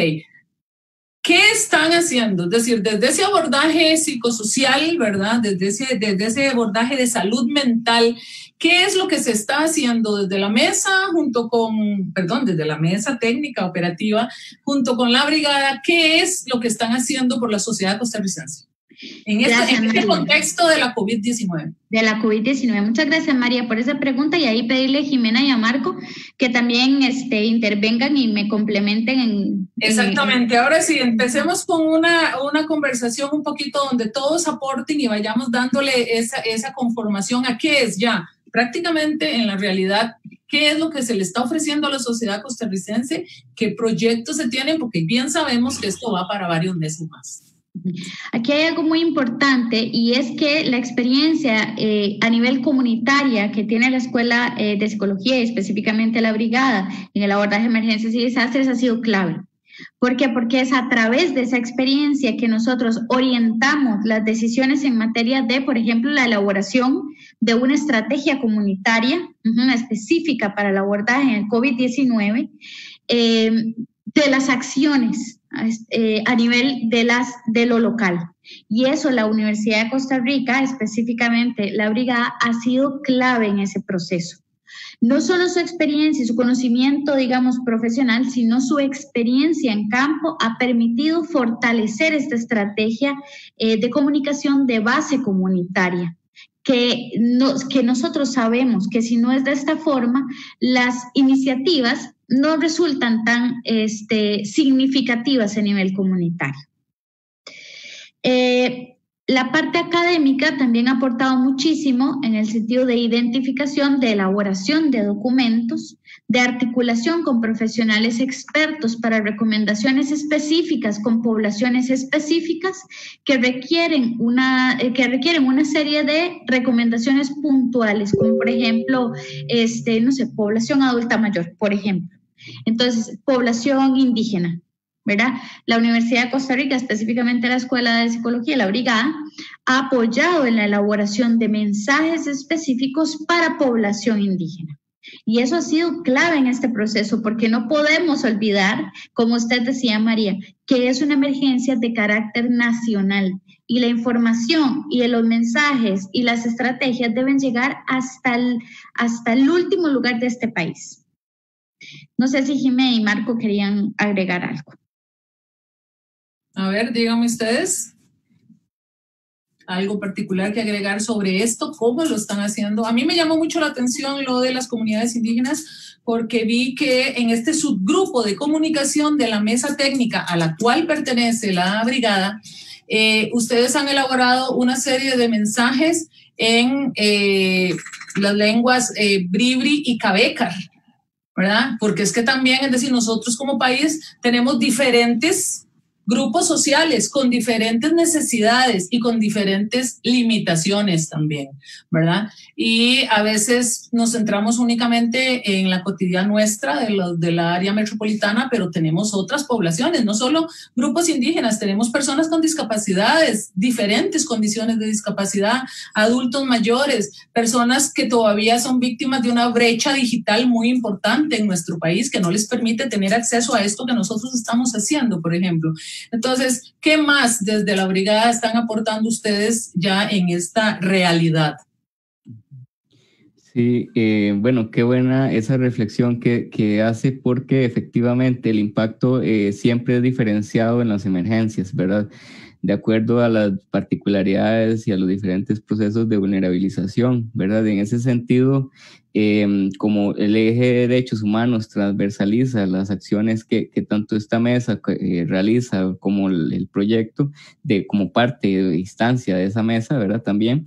¿qué están haciendo? Es decir, desde ese abordaje psicosocial, ¿verdad? Desde ese, desde ese abordaje de salud mental, ¿qué es lo que se está haciendo desde la mesa junto con, perdón, desde la mesa técnica operativa junto con la brigada? ¿Qué es lo que están haciendo por la sociedad costarricense en este, gracias, en este contexto de la COVID diecinueve? De la COVID diecinueve. Muchas gracias, María, por esa pregunta, y ahí pedirle a Jimena y a Marco que también este, intervengan y me complementen en... Exactamente. En, ahora sí, empecemos con una, una conversación un poquito donde todos aporten y vayamos dándole esa, esa conformación a qué es ya prácticamente en la realidad, qué es lo que se le está ofreciendo a la sociedad costarricense, qué proyectos se tienen, porque bien sabemos que esto va para varios meses más. Aquí hay algo muy importante, y es que la experiencia eh, a nivel comunitaria que tiene la Escuela eh, de Psicología y específicamente la Brigada en el abordaje de emergencias y desastres ha sido clave. ¿Por qué? Porque es a través de esa experiencia que nosotros orientamos las decisiones en materia de, por ejemplo, la elaboración de una estrategia comunitaria uh, específica para el abordaje en el COVID diecinueve, eh, de las acciones eh, a nivel de, las, de lo local. Y eso la Universidad de Costa Rica, específicamente la Brigada, ha sido clave en ese proceso. No solo su experiencia y su conocimiento, digamos, profesional, sino su experiencia en campo ha permitido fortalecer esta estrategia eh, de comunicación de base comunitaria, que, nos, que nosotros sabemos que si no es de esta forma, las iniciativas no resultan tan este, significativas a nivel comunitario. Eh, La parte académica también ha aportado muchísimo en el sentido de identificación, de elaboración de documentos, de articulación con profesionales expertos para recomendaciones específicas con poblaciones específicas que requieren una, que requieren una serie de recomendaciones puntuales, como por ejemplo, este, no sé, población adulta mayor, por ejemplo. Entonces, población indígena, ¿verdad? La Universidad de Costa Rica, específicamente la Escuela de Psicología, la Brigada, ha apoyado en la elaboración de mensajes específicos para población indígena. Y eso ha sido clave en este proceso, porque no podemos olvidar, como usted decía, María, que es una emergencia de carácter nacional y la información y los mensajes y las estrategias deben llegar hasta el, hasta el último lugar de este país. No sé si Jimé y Marco querían agregar algo. A ver, díganme ustedes. ¿Algo particular que agregar sobre esto? ¿Cómo lo están haciendo? A mí me llamó mucho la atención lo de las comunidades indígenas porque vi que en este subgrupo de comunicación de la mesa técnica a la cual pertenece la brigada, eh, ustedes han elaborado una serie de mensajes en eh, las lenguas eh, bribri y cabécar, ¿verdad? Porque es que también, es decir, nosotros como país tenemos diferentes grupos sociales con diferentes necesidades y con diferentes limitaciones también, ¿verdad? Y a veces nos centramos únicamente en la cotidiana nuestra de, los, de la área metropolitana, pero tenemos otras poblaciones, no solo grupos indígenas, tenemos personas con discapacidades, diferentes condiciones de discapacidad, adultos mayores, personas que todavía son víctimas de una brecha digital muy importante en nuestro país que no les permite tener acceso a esto que nosotros estamos haciendo, por ejemplo. Entonces, ¿qué más desde la brigada están aportando ustedes ya en esta realidad? Sí, eh, bueno, qué buena esa reflexión que, que hace, porque efectivamente el impacto eh, siempre es diferenciado en las emergencias, ¿verdad? De acuerdo a las particularidades y a los diferentes procesos de vulnerabilización, ¿verdad? En ese sentido, eh, como el eje de derechos humanos transversaliza las acciones que, que tanto esta mesa eh, realiza como el, el proyecto, de, como parte de instancia de esa mesa, ¿verdad? También,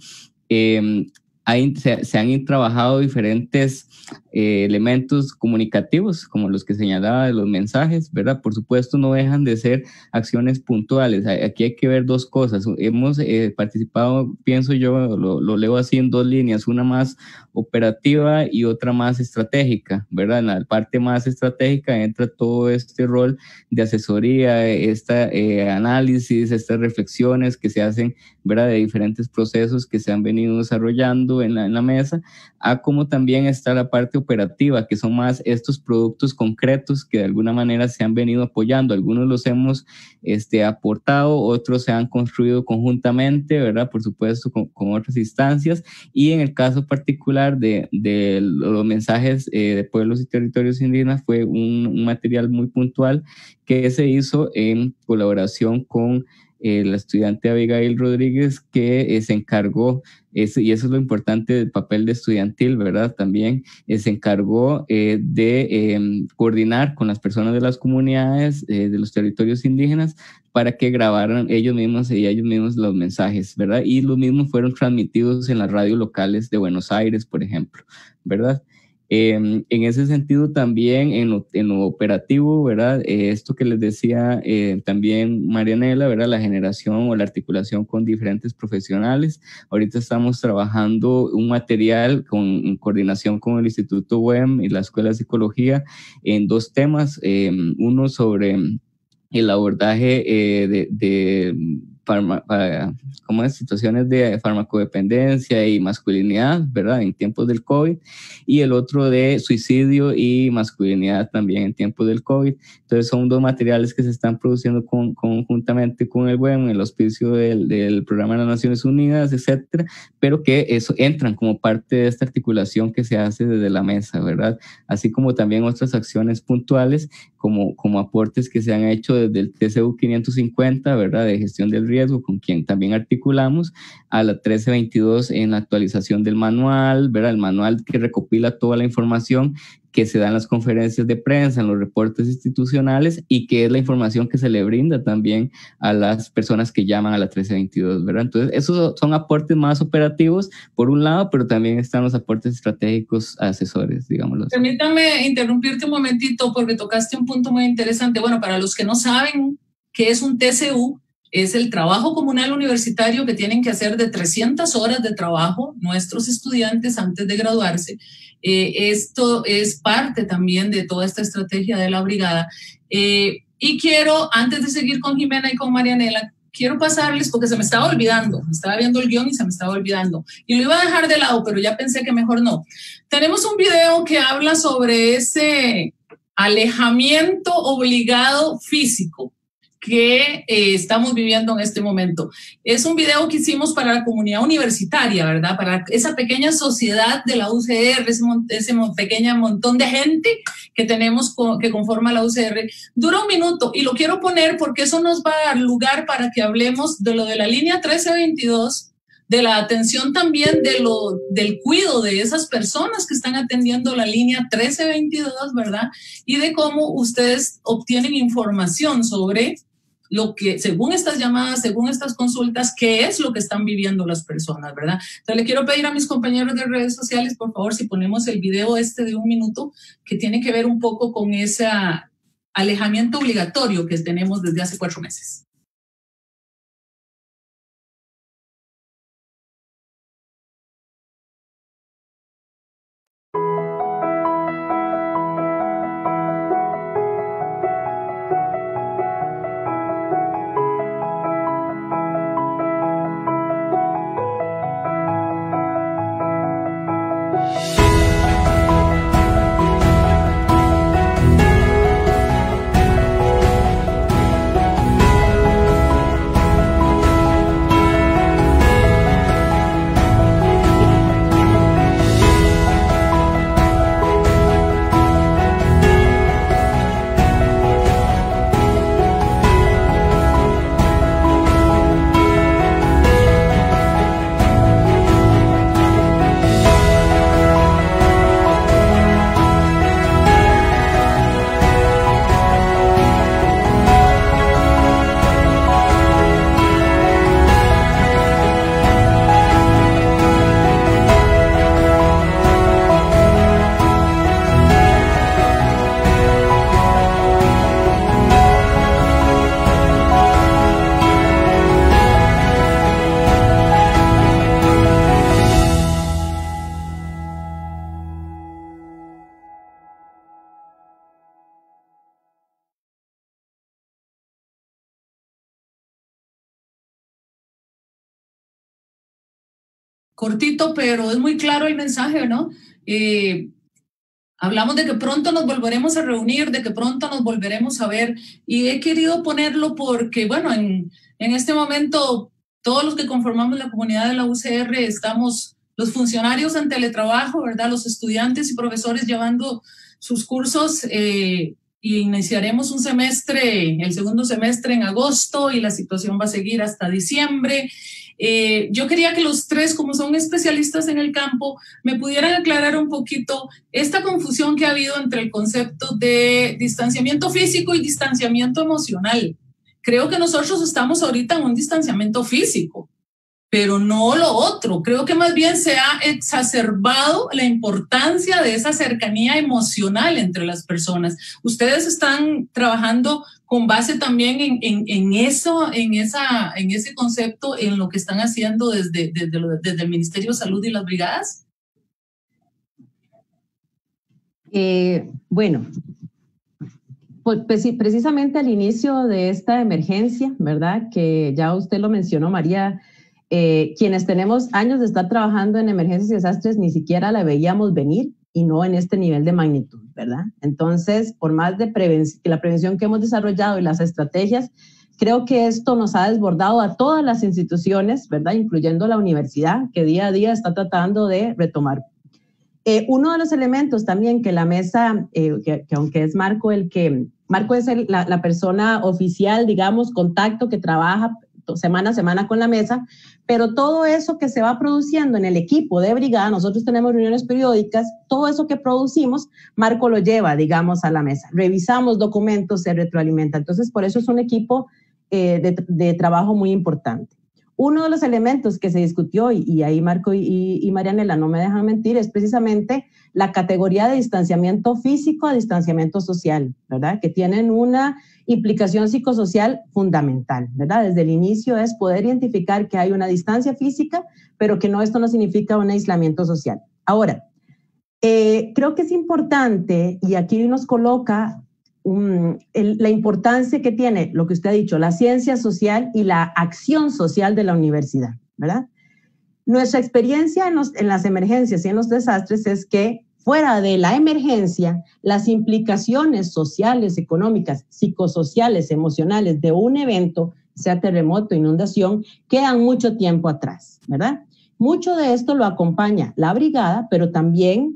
eh, Hay, se, se han trabajado diferentes eh, elementos comunicativos, como los que señalaba de los mensajes, ¿verdad? Por supuesto, no dejan de ser acciones puntuales. Aquí hay que ver dos cosas. Hemos eh, participado, pienso yo, lo, lo leo así en dos líneas, una más operativa y otra más estratégica, ¿verdad? En la parte más estratégica entra todo este rol de asesoría, este eh, análisis, estas reflexiones que se hacen, ¿verdad? De diferentes procesos que se han venido desarrollando en la, en la mesa, a como también está la parte operativa, que son más estos productos concretos que de alguna manera se han venido apoyando. Algunos los hemos este, aportado, otros se han construido conjuntamente, ¿verdad? Por supuesto, con, con otras instancias, y en el caso particular de, de los mensajes eh, de pueblos y territorios indígenas fue un, un material muy puntual que se hizo en colaboración con Eh, la estudiante Abigail Rodríguez, que eh, se encargó, es, y eso es lo importante del papel de estudiantil, ¿verdad? También eh, se encargó eh, de eh, coordinar con las personas de las comunidades eh, de los territorios indígenas para que grabaran ellos mismos y ellos mismos los mensajes, ¿verdad? Y los mismos fueron transmitidos en las radios locales de Buenos Aires, por ejemplo, ¿verdad? Eh, en ese sentido también en lo, en lo operativo, ¿verdad? Eh, esto que les decía eh, también Marianela, ¿verdad? La generación o la articulación con diferentes profesionales. Ahorita estamos trabajando un material con, en coordinación con el Instituto W E M y la Escuela de Psicología en dos temas. Eh, uno sobre el abordaje eh, de, de Farma, para, como es, situaciones de farmacodependencia y masculinidad, ¿verdad? En tiempos del COVID, y el otro de suicidio y masculinidad también en tiempos del COVID. Entonces son dos materiales que se están produciendo con, conjuntamente con el W E M, el auspicio del, del Programa de las Naciones Unidas, etcétera, pero que eso entran como parte de esta articulación que se hace desde la mesa, ¿verdad? Así como también otras acciones puntuales, como, como aportes que se han hecho desde el T C U quinientos cincuenta, ¿verdad? De gestión del riesgo, con quien también articulamos, a la trece veintidós en la actualización del manual, ¿verdad? El manual que recopila toda la información que se da en las conferencias de prensa, en los reportes institucionales, y que es la información que se le brinda también a las personas que llaman a la trece veintidós, ¿verdad? Entonces, esos son aportes más operativos, por un lado, pero también están los aportes estratégicos asesores, digámoslo así. Permítame interrumpirte un momentito porque tocaste un punto muy interesante. Bueno, para los que no saben qué es un T C U, es el trabajo comunal universitario que tienen que hacer de trescientas horas de trabajo nuestros estudiantes antes de graduarse. Eh, esto es parte también de toda esta estrategia de la brigada. Eh, y quiero, antes de seguir con Jimena y con Marianela, quiero pasarles, porque se me estaba olvidando, estaba viendo el guión y se me estaba olvidando, y lo iba a dejar de lado, pero ya pensé que mejor no. Tenemos un video que habla sobre ese alejamiento obligado físico que eh, estamos viviendo en este momento. Es un video que hicimos para la comunidad universitaria, ¿verdad? Para esa pequeña sociedad de la U C R, ese, ese pequeño montón de gente que tenemos, que conforma la U C R. Dura un minuto y lo quiero poner porque eso nos va a dar lugar para que hablemos de lo de la línea trece veintidós, de la atención también de lo, del cuidado de esas personas que están atendiendo la línea trece veintidós, ¿verdad? Y de cómo ustedes obtienen información sobre lo que, según estas llamadas, según estas consultas, qué es lo que están viviendo las personas, ¿verdad? Entonces le quiero pedir a mis compañeros de redes sociales, por favor, si ponemos el video este de un minuto, que tiene que ver un poco con ese alejamiento obligatorio que tenemos desde hace cuatro meses. Cortito, pero es muy claro el mensaje, ¿no? Eh, hablamos de que pronto nos volveremos a reunir, de que pronto nos volveremos a ver, y he querido ponerlo porque, bueno, en, en este momento todos los que conformamos la comunidad de la U C R estamos, los funcionarios en teletrabajo, ¿verdad? Los estudiantes y profesores llevando sus cursos, eh, y iniciaremos un semestre, el segundo semestre en agosto, y la situación va a seguir hasta diciembre. Eh, yo quería que los tres, como son especialistas en el campo, me pudieran aclarar un poquito esta confusión que ha habido entre el concepto de distanciamiento físico y distanciamiento emocional. Creo que nosotros estamos ahorita en un distanciamiento físico, pero no lo otro. Creo que más bien se ha exacerbado la importancia de esa cercanía emocional entre las personas. Ustedes están trabajando con base también en, en, en eso, en, esa, en ese concepto, en lo que están haciendo desde, desde, lo, desde el Ministerio de Salud y las brigadas. Eh, bueno, pues precisamente al inicio de esta emergencia, ¿verdad? Que ya usted lo mencionó, María, eh, quienes tenemos años de estar trabajando en emergencias y desastres ni siquiera la veíamos venir, y no en este nivel de magnitud, ¿verdad? Entonces, por más de preven- la prevención que hemos desarrollado y las estrategias, creo que esto nos ha desbordado a todas las instituciones, ¿verdad? Incluyendo la universidad, que día a día está tratando de retomar. Eh, uno de los elementos también que la mesa, eh, que, que aunque es Marco el que, Marco es el, la, la persona oficial, digamos, contacto que trabaja semana a semana con la mesa, pero todo eso que se va produciendo en el equipo de brigada, nosotros tenemos reuniones periódicas, todo eso que producimos, Marco lo lleva, digamos, a la mesa. Revisamos documentos, se retroalimenta. Entonces, por eso es un equipo eh, de, de trabajo muy importante. Uno de los elementos que se discutió, y, y ahí Marco y, y Marianela no me dejan mentir, es precisamente la categoría de distanciamiento físico a distanciamiento social, ¿verdad? Que tienen una implicación psicosocial fundamental, ¿verdad? Desde el inicio es poder identificar que hay una distancia física, pero que no, esto no significa un aislamiento social. Ahora, eh, creo que es importante, y aquí nos coloca un, el, la importancia que tiene, lo que usted ha dicho, la ciencia social y la acción social de la universidad, ¿verdad? Nuestra experiencia en, los, en las emergencias y en los desastres es que fuera de la emergencia, las implicaciones sociales, económicas, psicosociales, emocionales de un evento, sea terremoto, inundación, quedan mucho tiempo atrás, ¿verdad? Mucho de esto lo acompaña la brigada, pero también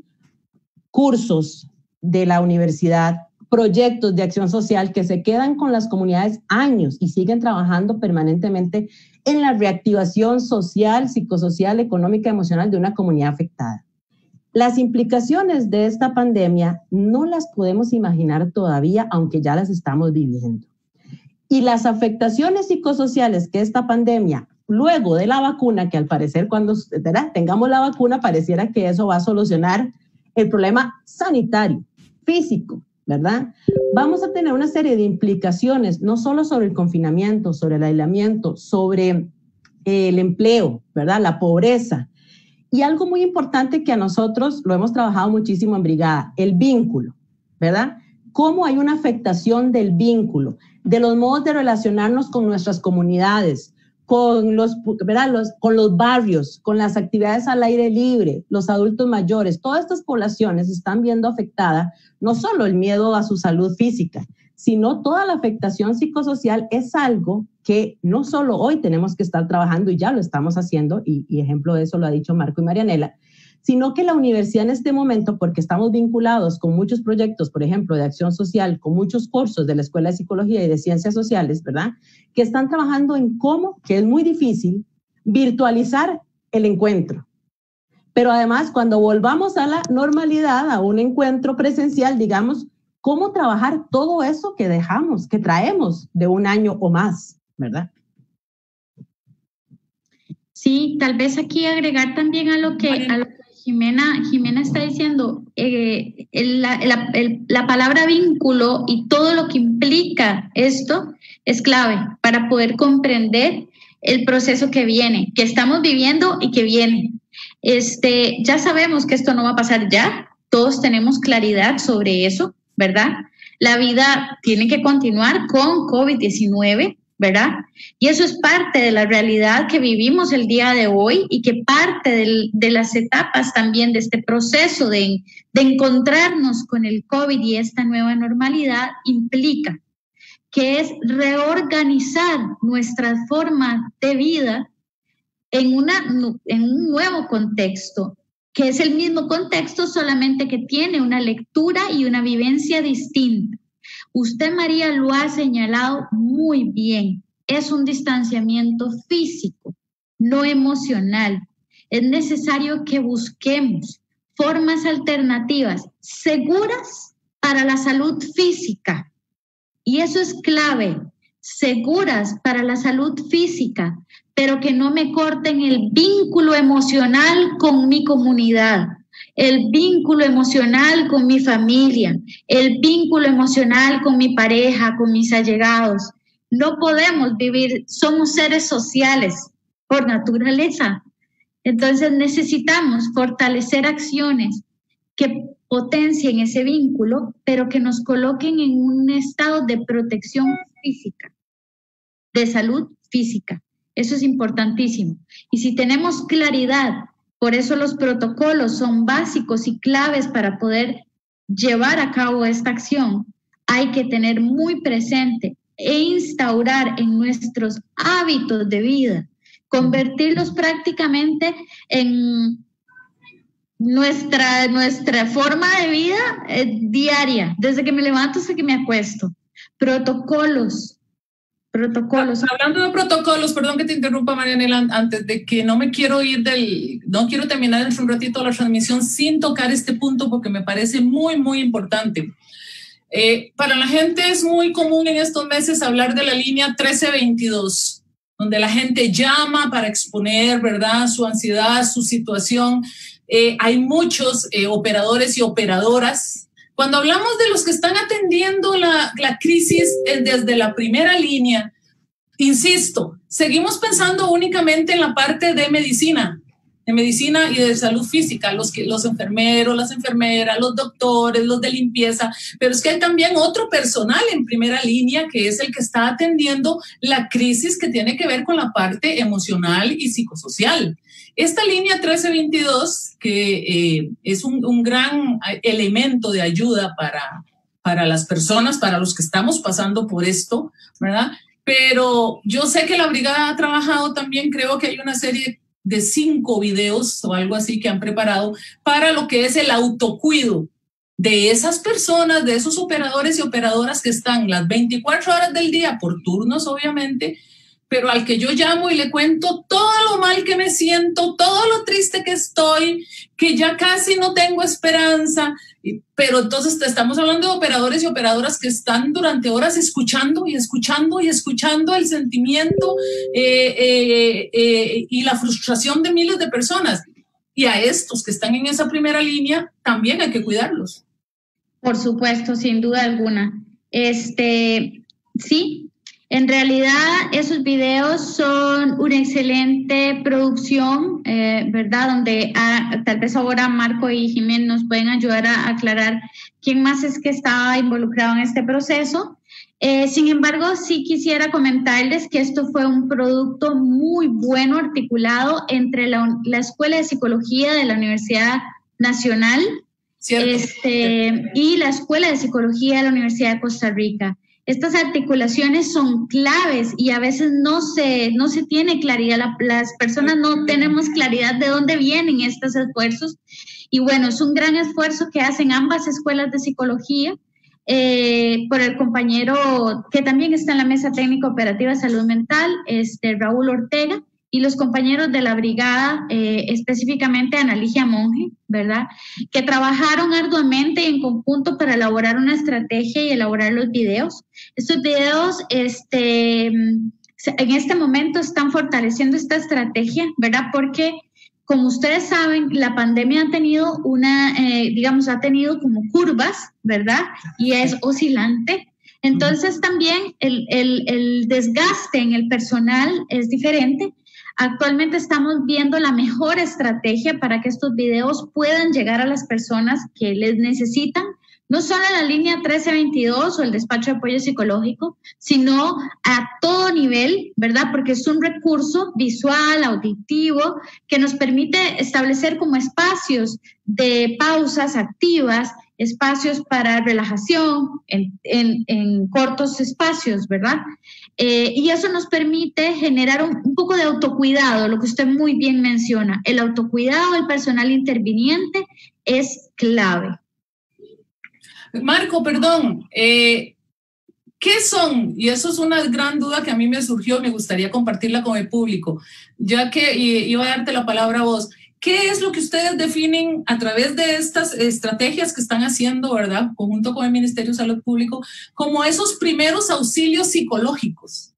cursos de la universidad, proyectos de acción social que se quedan con las comunidades años y siguen trabajando permanentemente en la reactivación social, psicosocial, económica, emocional de una comunidad afectada. Las implicaciones de esta pandemia no las podemos imaginar todavía, aunque ya las estamos viviendo. Y las afectaciones psicosociales que esta pandemia, luego de la vacuna, que al parecer cuando ¿verdad? tengamos la vacuna, pareciera que eso va a solucionar el problema sanitario, físico, ¿verdad? Vamos a tener una serie de implicaciones, no solo sobre el confinamiento, sobre el aislamiento, sobre el empleo, ¿verdad? La pobreza. Y algo muy importante que a nosotros lo hemos trabajado muchísimo en brigada, el vínculo, ¿verdad? Cómo hay una afectación del vínculo, de los modos de relacionarnos con nuestras comunidades, con los, ¿verdad? los, con los barrios, con las actividades al aire libre, los adultos mayores. Todas estas poblaciones están viendo afectada no solo el miedo a su salud física, sino toda la afectación psicosocial es algo que no solo hoy tenemos que estar trabajando y ya lo estamos haciendo, y, y ejemplo de eso lo ha dicho Marco y Marianela, sino que la universidad en este momento, porque estamos vinculados con muchos proyectos, por ejemplo, de acción social, con muchos cursos de la Escuela de Psicología y de Ciencias Sociales, ¿verdad? Que están trabajando en cómo, que es muy difícil, virtualizar el encuentro. Pero además, cuando volvamos a la normalidad, a un encuentro presencial, digamos, cómo trabajar todo eso que dejamos, que traemos de un año o más, ¿verdad? Sí, tal vez aquí agregar también a lo que, a lo que Jimena, Jimena está diciendo, eh, el, la, el, el, la palabra vínculo y todo lo que implica esto es clave para poder comprender el proceso que viene, que estamos viviendo y que viene. Este, ya sabemos que esto no va a pasar ya, todos tenemos claridad sobre eso, ¿verdad? La vida tiene que continuar con COVID diecinueve, ¿verdad? Y eso es parte de la realidad que vivimos el día de hoy y que parte del, de las etapas también de este proceso de, de encontrarnos con el COVID y esta nueva normalidad implica que es reorganizar nuestra forma de vida en, una, en un nuevo contexto, que es el mismo contexto, solamente que tiene una lectura y una vivencia distinta. Usted, María, lo ha señalado muy bien. Es un distanciamiento físico, no emocional. Es necesario que busquemos formas alternativas seguras para la salud física. Y eso es clave, seguras para la salud física, pero que no me corten el vínculo emocional con mi comunidad, el vínculo emocional con mi familia, el vínculo emocional con mi pareja, con mis allegados. No podemos vivir, somos seres sociales por naturaleza. Entonces necesitamos fortalecer acciones que potencien ese vínculo, pero que nos coloquen en un estado de protección física, de salud física. Eso es importantísimo. Y si tenemos claridad, por eso los protocolos son básicos y claves para poder llevar a cabo esta acción, hay que tener muy presente e instaurar en nuestros hábitos de vida, convertirlos prácticamente en nuestra, nuestra forma de vida eh, diaria, desde que me levanto hasta que me acuesto. Protocolos, protocolos. Hablando de protocolos, perdón que te interrumpa, Marianela, antes de que no me quiero ir del, no quiero terminar en un ratito la transmisión sin tocar este punto porque me parece muy, muy importante. Eh, para la gente es muy común en estos meses hablar de la línea trece veintidós, donde la gente llama para exponer, ¿verdad?, su ansiedad, su situación. Eh, hay muchos eh, operadores y operadoras. Cuando hablamos de los que están atendiendo la, la crisis eh, desde la primera línea, insisto, seguimos pensando únicamente en la parte de medicina, de medicina y de salud física, los, que, los enfermeros, las enfermeras, los doctores, los de limpieza, pero es que hay también otro personal en primera línea que es el que está atendiendo la crisis que tiene que ver con la parte emocional y psicosocial. Esta línea trece veintidós, que eh, es un, un gran elemento de ayuda para, para las personas, para los que estamos pasando por esto, ¿verdad? Pero yo sé que la brigada ha trabajado también, creo que hay una serie de cinco videos o algo así que han preparado para lo que es el autocuido de esas personas, de esos operadores y operadoras que están las veinticuatro horas del día, por turnos obviamente, pero al que yo llamo y le cuento todo lo mal que me siento, todo lo triste que estoy, que ya casi no tengo esperanza. Pero entonces estamos hablando de operadores y operadoras que están durante horas escuchando y escuchando y escuchando el sentimiento eh, eh, eh, y la frustración de miles de personas. Y a estos que están en esa primera línea también hay que cuidarlos. Por supuesto, sin duda alguna. Este, sí. En realidad, esos videos son una excelente producción, eh, ¿verdad? Donde ah, tal vez ahora Marco y Jiménez nos pueden ayudar a aclarar quién más es que estaba involucrado en este proceso. Eh, sin embargo, sí quisiera comentarles que esto fue un producto muy bueno, articulado entre la, la Escuela de Psicología de la Universidad Nacional este, y la Escuela de Psicología de la Universidad de Costa Rica. Estas articulaciones son claves y a veces no se, no se tiene claridad, la, las personas no tenemos claridad de dónde vienen estos esfuerzos. Y bueno, es un gran esfuerzo que hacen ambas escuelas de psicología eh, por el compañero que también está en la Mesa Técnica Operativa de Salud Mental, este, Raúl Ortega, y los compañeros de la brigada, eh, específicamente Ana Ligia Monge, ¿verdad? Que trabajaron arduamente y en conjunto para elaborar una estrategia y elaborar los videos. Estos videos, este, en este momento están fortaleciendo esta estrategia, ¿verdad? Porque, como ustedes saben, la pandemia ha tenido una, eh, digamos, ha tenido como curvas, ¿verdad? Y es oscilante. Entonces, también el, el, el desgaste en el personal es diferente. Actualmente estamos viendo la mejor estrategia para que estos videos puedan llegar a las personas que les necesitan, no solo en la línea trece veintidós o el despacho de apoyo psicológico, sino a todo nivel, ¿verdad? Porque es un recurso visual, auditivo, que nos permite establecer como espacios de pausas activas, espacios para relajación en, en, en cortos espacios, ¿verdad? Eh, y eso nos permite generar un, un poco de autocuidado, lo que usted muy bien menciona. El autocuidado del personal interviniente es clave. Marco, perdón, eh, ¿qué son? Y eso es una gran duda que a mí me surgió, me gustaría compartirla con el público, ya que iba a darte la palabra a vos. ¿Qué es lo que ustedes definen a través de estas estrategias que están haciendo, ¿verdad? Conjunto con el Ministerio de Salud Pública, como esos primeros auxilios psicológicos?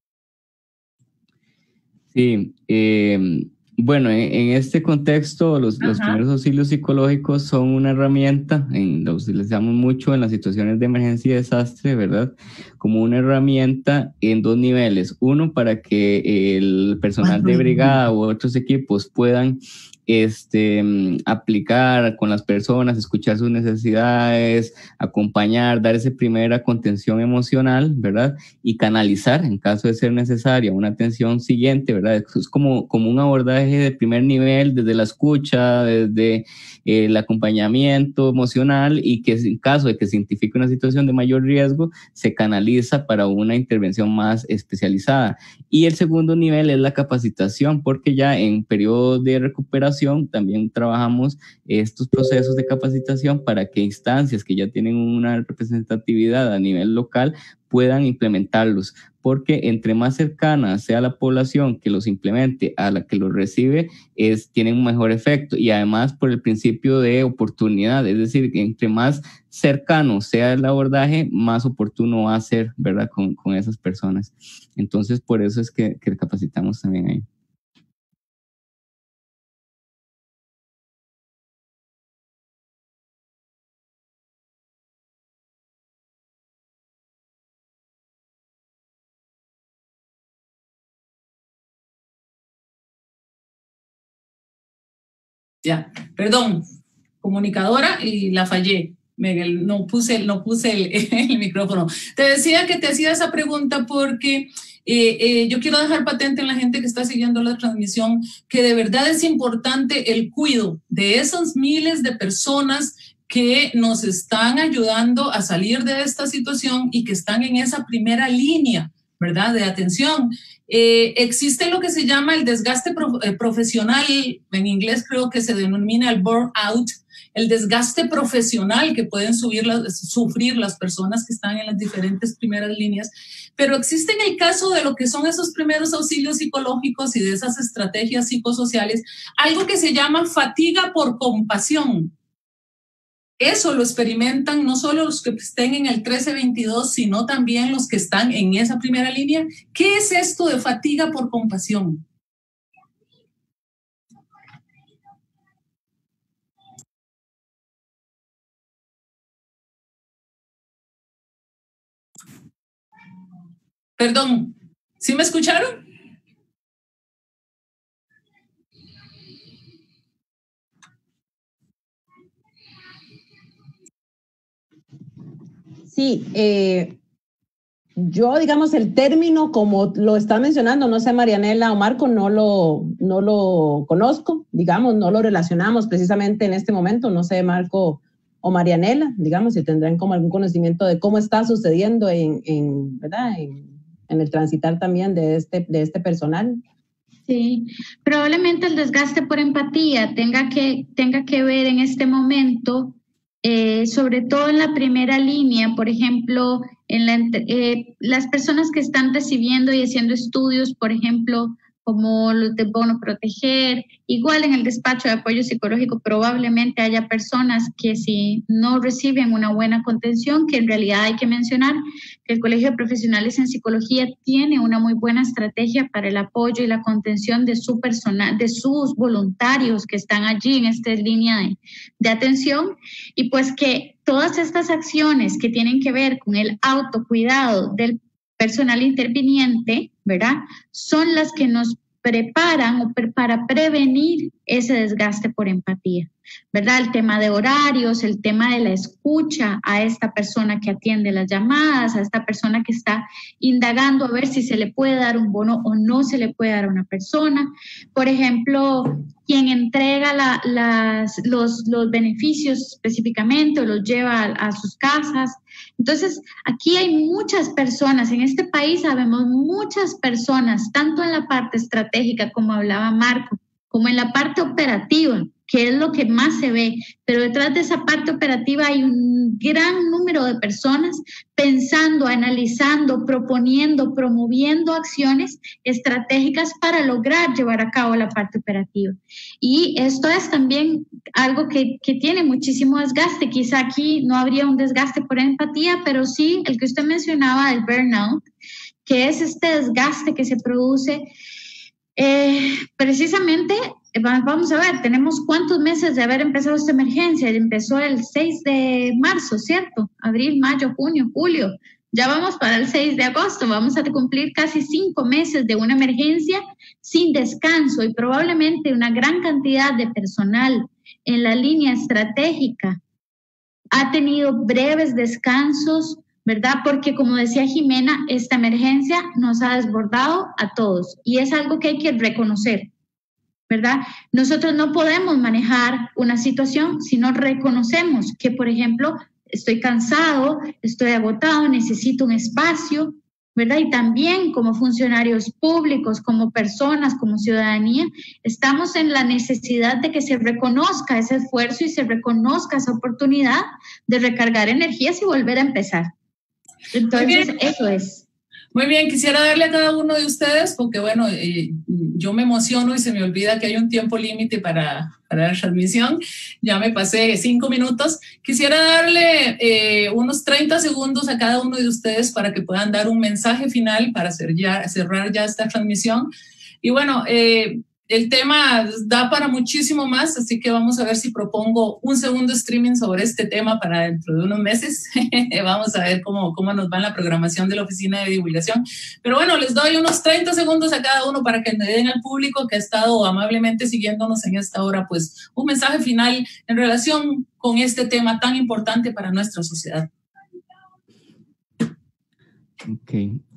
Sí, eh, bueno, en, en este contexto los, los primeros auxilios psicológicos son una herramienta, en, los utilizamos mucho en las situaciones de emergencia y desastre, ¿verdad? Como una herramienta en dos niveles. Uno, para que el personal de brigada u otros equipos puedan Este, aplicar con las personas, escuchar sus necesidades, acompañar, dar esa primera contención emocional, ¿verdad? Y canalizar, en caso de ser necesaria, una atención siguiente, ¿verdad? Es como, como un abordaje de primer nivel, desde la escucha, desde eh, el acompañamiento emocional, y que en caso de que se identifique una situación de mayor riesgo, se canaliza para una intervención más especializada. Y el segundo nivel es la capacitación, porque ya en periodo de recuperación también trabajamos estos procesos de capacitación para que instancias que ya tienen una representatividad a nivel local puedan implementarlos, porque entre más cercana sea la población que los implemente a la que los recibe, es, tienen un mejor efecto, y además por el principio de oportunidad, es decir, que entre más cercano sea el abordaje, más oportuno va a ser, ¿verdad?, con, con esas personas. Entonces, por eso es que, que capacitamos también ahí. Ya, perdón, comunicadora y la fallé. Miguel, no puse, no puse el, el micrófono. Te decía que te hacía esa pregunta porque eh, eh, yo quiero dejar patente en la gente que está siguiendo la transmisión que de verdad es importante el cuidado de esas miles de personas que nos están ayudando a salir de esta situación y que están en esa primera línea, ¿verdad?, de atención. Eh, existe lo que se llama el desgaste pro, eh, profesional, en inglés creo que se denomina el burnout, el desgaste profesional que pueden subir las, sufrir las personas que están en las diferentes primeras líneas, pero existe en el caso de lo que son esos primeros auxilios psicológicos y de esas estrategias psicosociales, algo que se llama fatiga por compasión. Eso lo experimentan no solo los que estén en el trece veintidós, sino también los que están en esa primera línea. ¿Qué es esto de fatiga por compasión? Perdón, ¿sí me escucharon? Sí, eh, yo, digamos, el término, como lo está mencionando, no sé, Marianela o Marco, no lo, no lo conozco, digamos, no lo relacionamos precisamente en este momento, no sé, Marco o Marianela, digamos, si tendrán como algún conocimiento de cómo está sucediendo en, en ¿verdad?, en, en el transitar también de este, de este personal. Sí, probablemente el desgaste por empatía tenga que, tenga que ver en este momento, eh, sobre todo en la primera línea, por ejemplo, en la, eh, las personas que están recibiendo y haciendo estudios, por ejemplo, como los de Bono Proteger, igual en el despacho de apoyo psicológico probablemente haya personas que si no reciben una buena contención, que en realidad hay que mencionar que el Colegio de Profesionales en Psicología tiene una muy buena estrategia para el apoyo y la contención de su personal, de sus voluntarios que están allí en esta línea de, de atención, y pues que todas estas acciones que tienen que ver con el autocuidado del personal interviniente, ¿verdad?, son las que nos preparan para prevenir ese desgaste por empatía, ¿verdad? El tema de horarios, el tema de la escucha a esta persona que atiende las llamadas, a esta persona que está indagando a ver si se le puede dar un bono o no se le puede dar a una persona. Por ejemplo, quien entrega la, las, los, los beneficios específicamente o los lleva a, a sus casas. Entonces, aquí hay muchas personas, en este país sabemos muchas personas, tanto en la parte estratégica, como hablaba Marco, como en la parte operativa, que es lo que más se ve, pero detrás de esa parte operativa hay un gran número de personas pensando, analizando, proponiendo, promoviendo acciones estratégicas para lograr llevar a cabo la parte operativa. Y esto es también algo que, que tiene muchísimo desgaste. Quizá aquí no habría un desgaste por empatía, pero sí el que usted mencionaba del burnout, que es este desgaste que se produce eh, precisamente. Vamos a ver, tenemos cuántos meses de haber empezado esta emergencia. Empezó el seis de marzo, ¿cierto? Abril, mayo, junio, julio. Ya vamos para el seis de agosto. Vamos a cumplir casi cinco meses de una emergencia sin descanso, y probablemente una gran cantidad de personal en la línea estratégica ha tenido breves descansos, ¿verdad? Porque, como decía Jimena, esta emergencia nos ha desbordado a todos y es algo que hay que reconocer, ¿verdad? Nosotros no podemos manejar una situación si no reconocemos que, por ejemplo, estoy cansado, estoy agotado, necesito un espacio, ¿verdad? Y también como funcionarios públicos, como personas, como ciudadanía, estamos en la necesidad de que se reconozca ese esfuerzo y se reconozca esa oportunidad de recargar energías y volver a empezar. Entonces, eso es. Muy bien, quisiera darle a cada uno de ustedes, porque bueno, eh, yo me emociono y se me olvida que hay un tiempo límite para, para la transmisión. Ya me pasé cinco minutos. Quisiera darle eh, unos treinta segundos a cada uno de ustedes para que puedan dar un mensaje final para hacer ya, cerrar ya esta transmisión. Y bueno, eh, el tema da para muchísimo más, así que vamos a ver si propongo un segundo streaming sobre este tema para dentro de unos meses. Vamos a ver cómo, cómo nos va en la programación de la Oficina de Divulgación. Pero bueno, les doy unos treinta segundos a cada uno para que le den al público que ha estado amablemente siguiéndonos en esta hora, pues un mensaje final en relación con este tema tan importante para nuestra sociedad. Ok.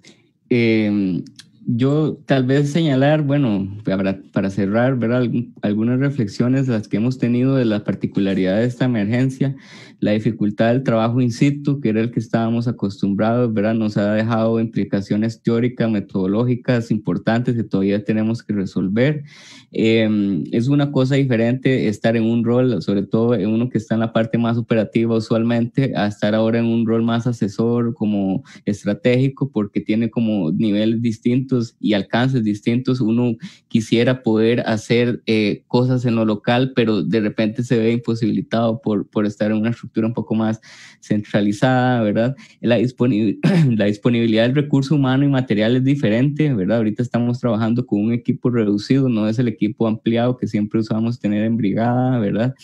Eh, yo tal vez señalar, bueno, para, para cerrar, ver algún, algunas reflexiones las que hemos tenido de la particularidad de esta emergencia, la dificultad del trabajo in situ, que era el que estábamos acostumbrados, ¿verdad? Nos ha dejado implicaciones teóricas, metodológicas importantes que todavía tenemos que resolver. Eh, es una cosa diferente estar en un rol, sobre todo en uno que está en la parte más operativa usualmente, a estar ahora en un rol más asesor, como estratégico, porque tiene como niveles distintos y alcances distintos. Uno quisiera poder hacer eh, cosas en lo local, pero de repente se ve imposibilitado por, por estar en una estructura un poco más centralizada, ¿verdad? La, disponibil la disponibilidad del recurso humano y material es diferente, ¿verdad? Ahorita estamos trabajando con un equipo reducido, no es el equipo ampliado que siempre usamos tener en brigada, ¿verdad?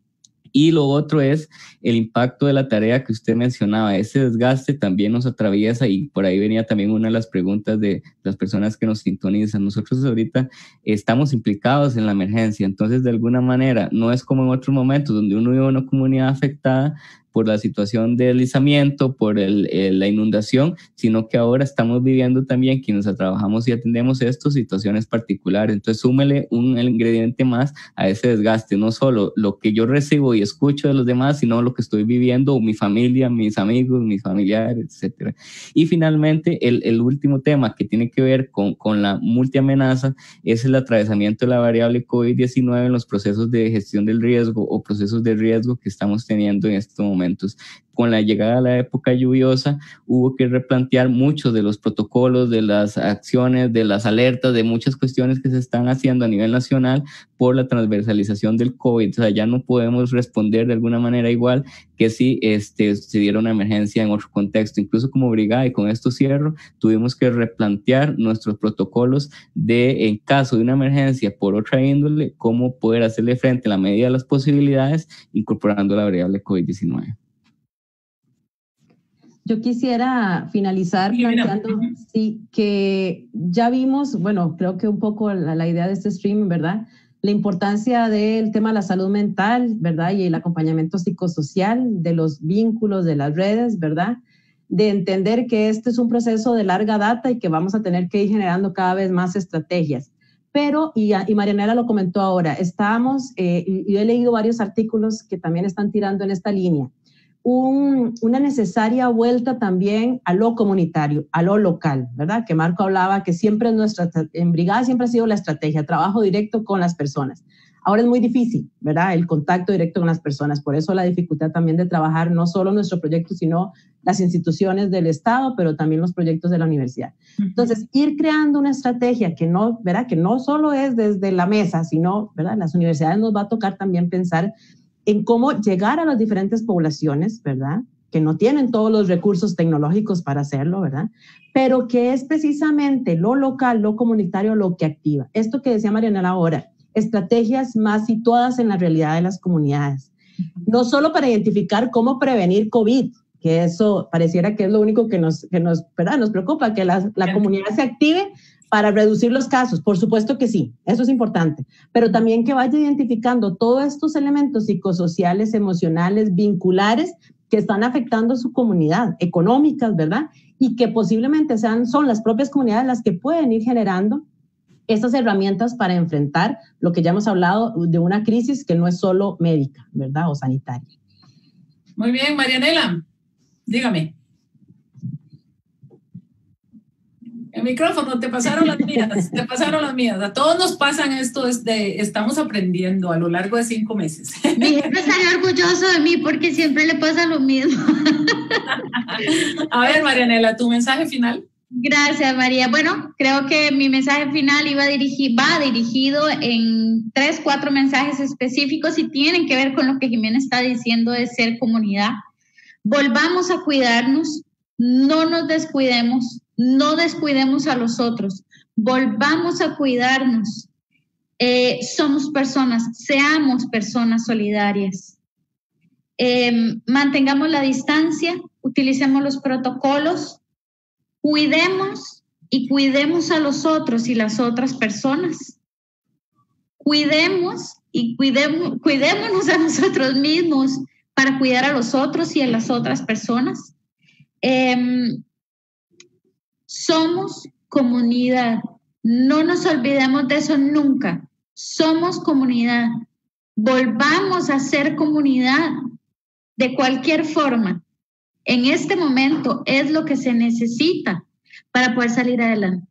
Y lo otro es el impacto de la tarea que usted mencionaba. Ese desgaste también nos atraviesa, y por ahí venía también una de las preguntas de las personas que nos sintonizan. Nosotros ahorita estamos implicados en la emergencia, entonces de alguna manera no es como en otros momentos donde uno vive en una comunidad afectada por la situación de deslizamiento, por el, el, la inundación, sino que ahora estamos viviendo también, quienes trabajamos y atendemos esto, situaciones particulares. Entonces súmele un ingrediente más a ese desgaste, no solo lo que yo recibo y escucho de los demás, sino lo que estoy viviendo, mi familia, mis amigos, mis familiares, etcétera. Y finalmente, el, el último tema que tiene que ver con, con la multiamenaza es el atravesamiento de la variable COVID diecinueve en los procesos de gestión del riesgo o procesos de riesgo que estamos teniendo en este momento. Con la llegada de la época lluviosa hubo que replantear muchos de los protocolos, de las acciones, de las alertas, de muchas cuestiones que se están haciendo a nivel nacional por la transversalización del COVID. O sea, ya no podemos responder de alguna manera igual que si este, se diera una emergencia en otro contexto. Incluso como brigada, y con esto cierro, tuvimos que replantear nuestros protocolos de, en caso de una emergencia por otra índole, cómo poder hacerle frente a la medida de las posibilidades, incorporando la variable COVID diecinueve. Yo quisiera finalizar planteando sí, que ya vimos, bueno, creo que un poco la, la idea de este streaming, ¿verdad? La importancia del tema de la salud mental, ¿verdad? Y el acompañamiento psicosocial, de los vínculos, de las redes, ¿verdad? De entender que este es un proceso de larga data y que vamos a tener que ir generando cada vez más estrategias. Pero, y, y Marianela lo comentó ahora, estamos, eh, y yo he leído varios artículos que también están tirando en esta línea, Un, una necesaria vuelta también a lo comunitario, a lo local, ¿verdad? Que Marco hablaba que siempre en nuestra, en brigada siempre ha sido la estrategia, trabajo directo con las personas. Ahora es muy difícil, ¿verdad? El contacto directo con las personas, por eso la dificultad también de trabajar no solo nuestro proyecto, sino las instituciones del Estado, pero también los proyectos de la universidad. Entonces, ir creando una estrategia que no, ¿verdad? Que no solo es desde la mesa, sino, ¿verdad? Las universidades nos va a tocar también pensar en cómo llegar a las diferentes poblaciones, ¿verdad? Que no tienen todos los recursos tecnológicos para hacerlo, ¿verdad? Pero que es precisamente lo local, lo comunitario, lo que activa. Esto que decía Marianela ahora, estrategias más situadas en la realidad de las comunidades. No solo para identificar cómo prevenir COVID, que eso pareciera que es lo único que nos, que nos, ¿verdad? Nos preocupa, que la, la comunidad se active para reducir los casos, por supuesto que sí, eso es importante, pero también que vaya identificando todos estos elementos psicosociales, emocionales, vinculares que están afectando a su comunidad, económicas, ¿verdad? Y que posiblemente sean, son las propias comunidades las que pueden ir generando estas herramientas para enfrentar lo que ya hemos hablado de una crisis que no es solo médica, ¿verdad? O sanitaria. Muy bien, Marianela, dígame. El micrófono, te pasaron las mías, te pasaron las mías. A todos nos pasan esto, desde, estamos aprendiendo a lo largo de cinco meses. Mi jefe estaría orgulloso de mí porque siempre le pasa lo mismo. A ver, Marianela, tu mensaje final. Gracias, María. Bueno, creo que mi mensaje final iba dirigir, va dirigido en tres, cuatro mensajes específicos y tienen que ver con lo que Jimena está diciendo de ser comunidad. Volvamos a cuidarnos, no nos descuidemos, no descuidemos a los otros, volvamos a cuidarnos. Eh, somos personas, seamos personas solidarias. Eh, mantengamos la distancia, utilicemos los protocolos, cuidemos y cuidemos a los otros y las otras personas. Cuidemos y cuidemos, cuidémonos a nosotros mismos para cuidar a los otros y a las otras personas. Eh, somos comunidad. No nos olvidemos de eso nunca. Somos comunidad. Volvamos a ser comunidad de cualquier forma. En este momento es lo que se necesita para poder salir adelante.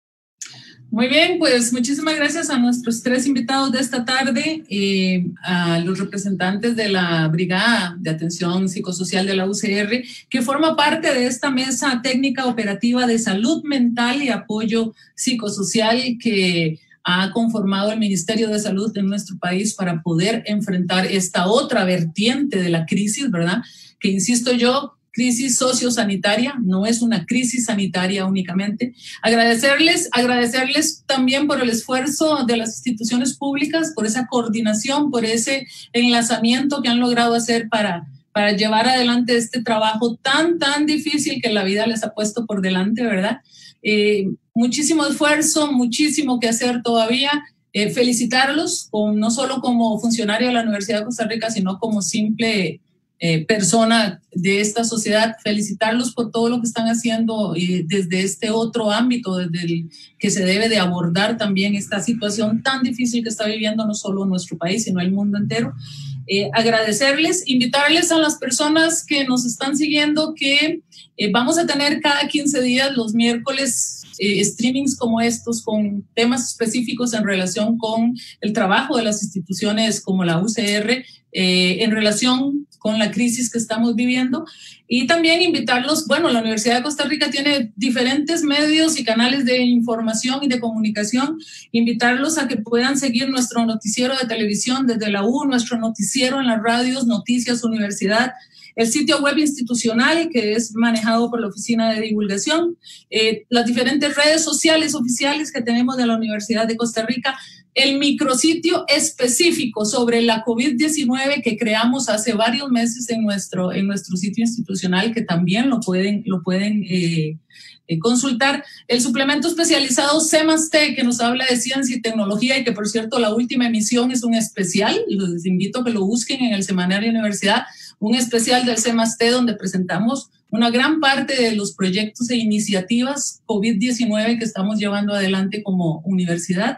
Muy bien, pues muchísimas gracias a nuestros tres invitados de esta tarde, eh, a los representantes de la Brigada de Atención Psicosocial de la U C R, que forma parte de esta mesa técnica operativa de salud mental y apoyo psicosocial que ha conformado el Ministerio de Salud de nuestro país para poder enfrentar esta otra vertiente de la crisis, ¿verdad? Que insisto yo, crisis sociosanitaria, no es una crisis sanitaria únicamente. Agradecerles, agradecerles también por el esfuerzo de las instituciones públicas, por esa coordinación, por ese enlazamiento que han logrado hacer para, para llevar adelante este trabajo tan, tan difícil que la vida les ha puesto por delante, ¿verdad? Eh, muchísimo esfuerzo, muchísimo que hacer todavía. Eh, felicitarlos, con, no solo como funcionario de la Universidad de Costa Rica, sino como simple Eh, persona de esta sociedad, felicitarlos por todo lo que están haciendo eh, desde este otro ámbito, desde el que se debe de abordar también esta situación tan difícil que está viviendo no solo nuestro país, sino el mundo entero. Eh, agradecerles, invitarles a las personas que nos están siguiendo que eh, vamos a tener cada quince días los miércoles eh, streamings como estos con temas específicos en relación con el trabajo de las instituciones como la U C R, eh, en relación con la crisis que estamos viviendo, y también invitarlos, bueno, la Universidad de Costa Rica tiene diferentes medios y canales de información y de comunicación, invitarlos a que puedan seguir nuestro noticiero de televisión desde la U, nuestro noticiero en las radios, Noticias Universidad, el sitio web institucional que es manejado por la Oficina de Divulgación, eh, las diferentes redes sociales oficiales que tenemos de la Universidad de Costa Rica, el micrositio específico sobre la COVID diecinueve que creamos hace varios meses en nuestro, en nuestro sitio institucional, que también lo pueden, lo pueden eh, eh, consultar. El suplemento especializado C más T, que nos habla de ciencia y tecnología, y que por cierto la última emisión es un especial, les invito a que lo busquen en el Semanario Universidad, un especial del C más T donde presentamos una gran parte de los proyectos e iniciativas COVID diecinueve que estamos llevando adelante como universidad.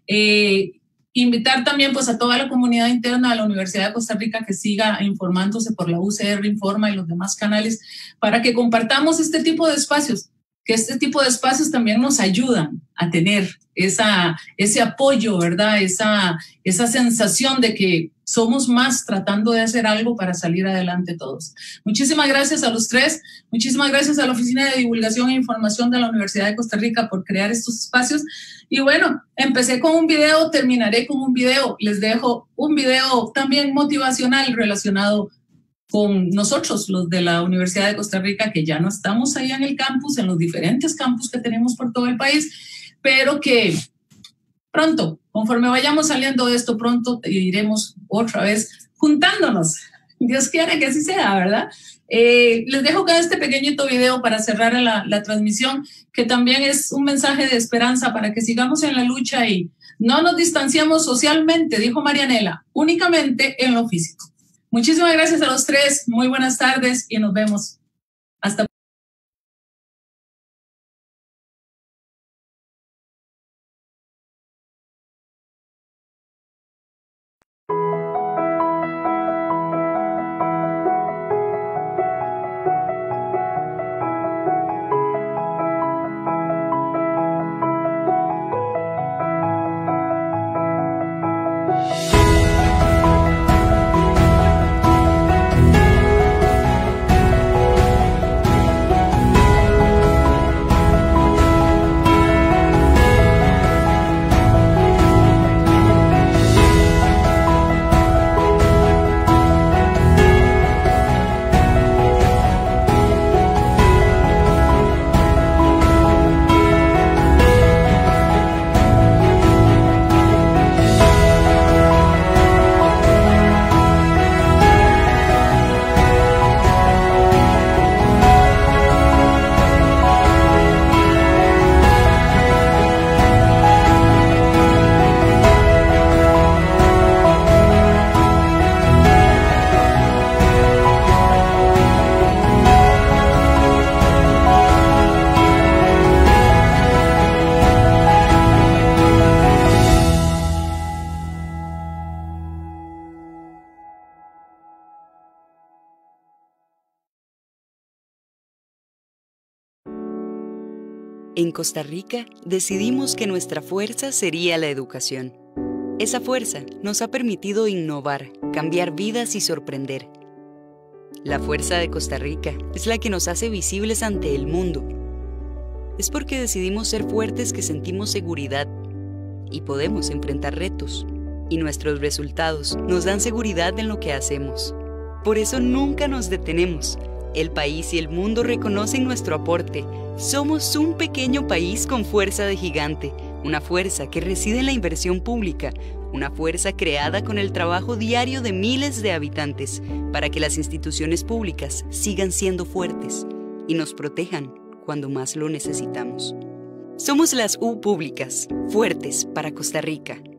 Eh, invitar también pues a toda la comunidad interna de la Universidad de Costa Rica que siga informándose por la U C R Informa y los demás canales para que compartamos este tipo de espacios, que este tipo de espacios también nos ayudan a tener esa, ese apoyo, ¿verdad? Esa, esa sensación de que somos más tratando de hacer algo para salir adelante todos. Muchísimas gracias a los tres, muchísimas gracias a la Oficina de Divulgación e Información de la Universidad de Costa Rica por crear estos espacios. Y bueno, empecé con un video, terminaré con un video. Les dejo un video también motivacional relacionado con nosotros, los de la Universidad de Costa Rica, que ya no estamos allá en el campus, en los diferentes campus que tenemos por todo el país, pero que pronto, conforme vayamos saliendo de esto, pronto iremos otra vez juntándonos. Dios quiere que así sea, ¿verdad? Eh, les dejo con este pequeñito video para cerrar la, la transmisión, que también es un mensaje de esperanza para que sigamos en la lucha y no nos distanciemos socialmente, dijo Marianela, únicamente en lo físico. Muchísimas gracias a los tres, muy buenas tardes y nos vemos. Hasta pronto. En Costa Rica decidimos que nuestra fuerza sería la educación. Esa fuerza nos ha permitido innovar, cambiar vidas y sorprender. La fuerza de Costa Rica es la que nos hace visibles ante el mundo. Es porque decidimos ser fuertes que sentimos seguridad y podemos enfrentar retos. Y nuestros resultados nos dan seguridad en lo que hacemos. Por eso nunca nos detenemos. El país y el mundo reconocen nuestro aporte. Somos un pequeño país con fuerza de gigante, una fuerza que reside en la inversión pública, una fuerza creada con el trabajo diario de miles de habitantes para que las instituciones públicas sigan siendo fuertes y nos protejan cuando más lo necesitamos. Somos las U Públicas, fuertes para Costa Rica.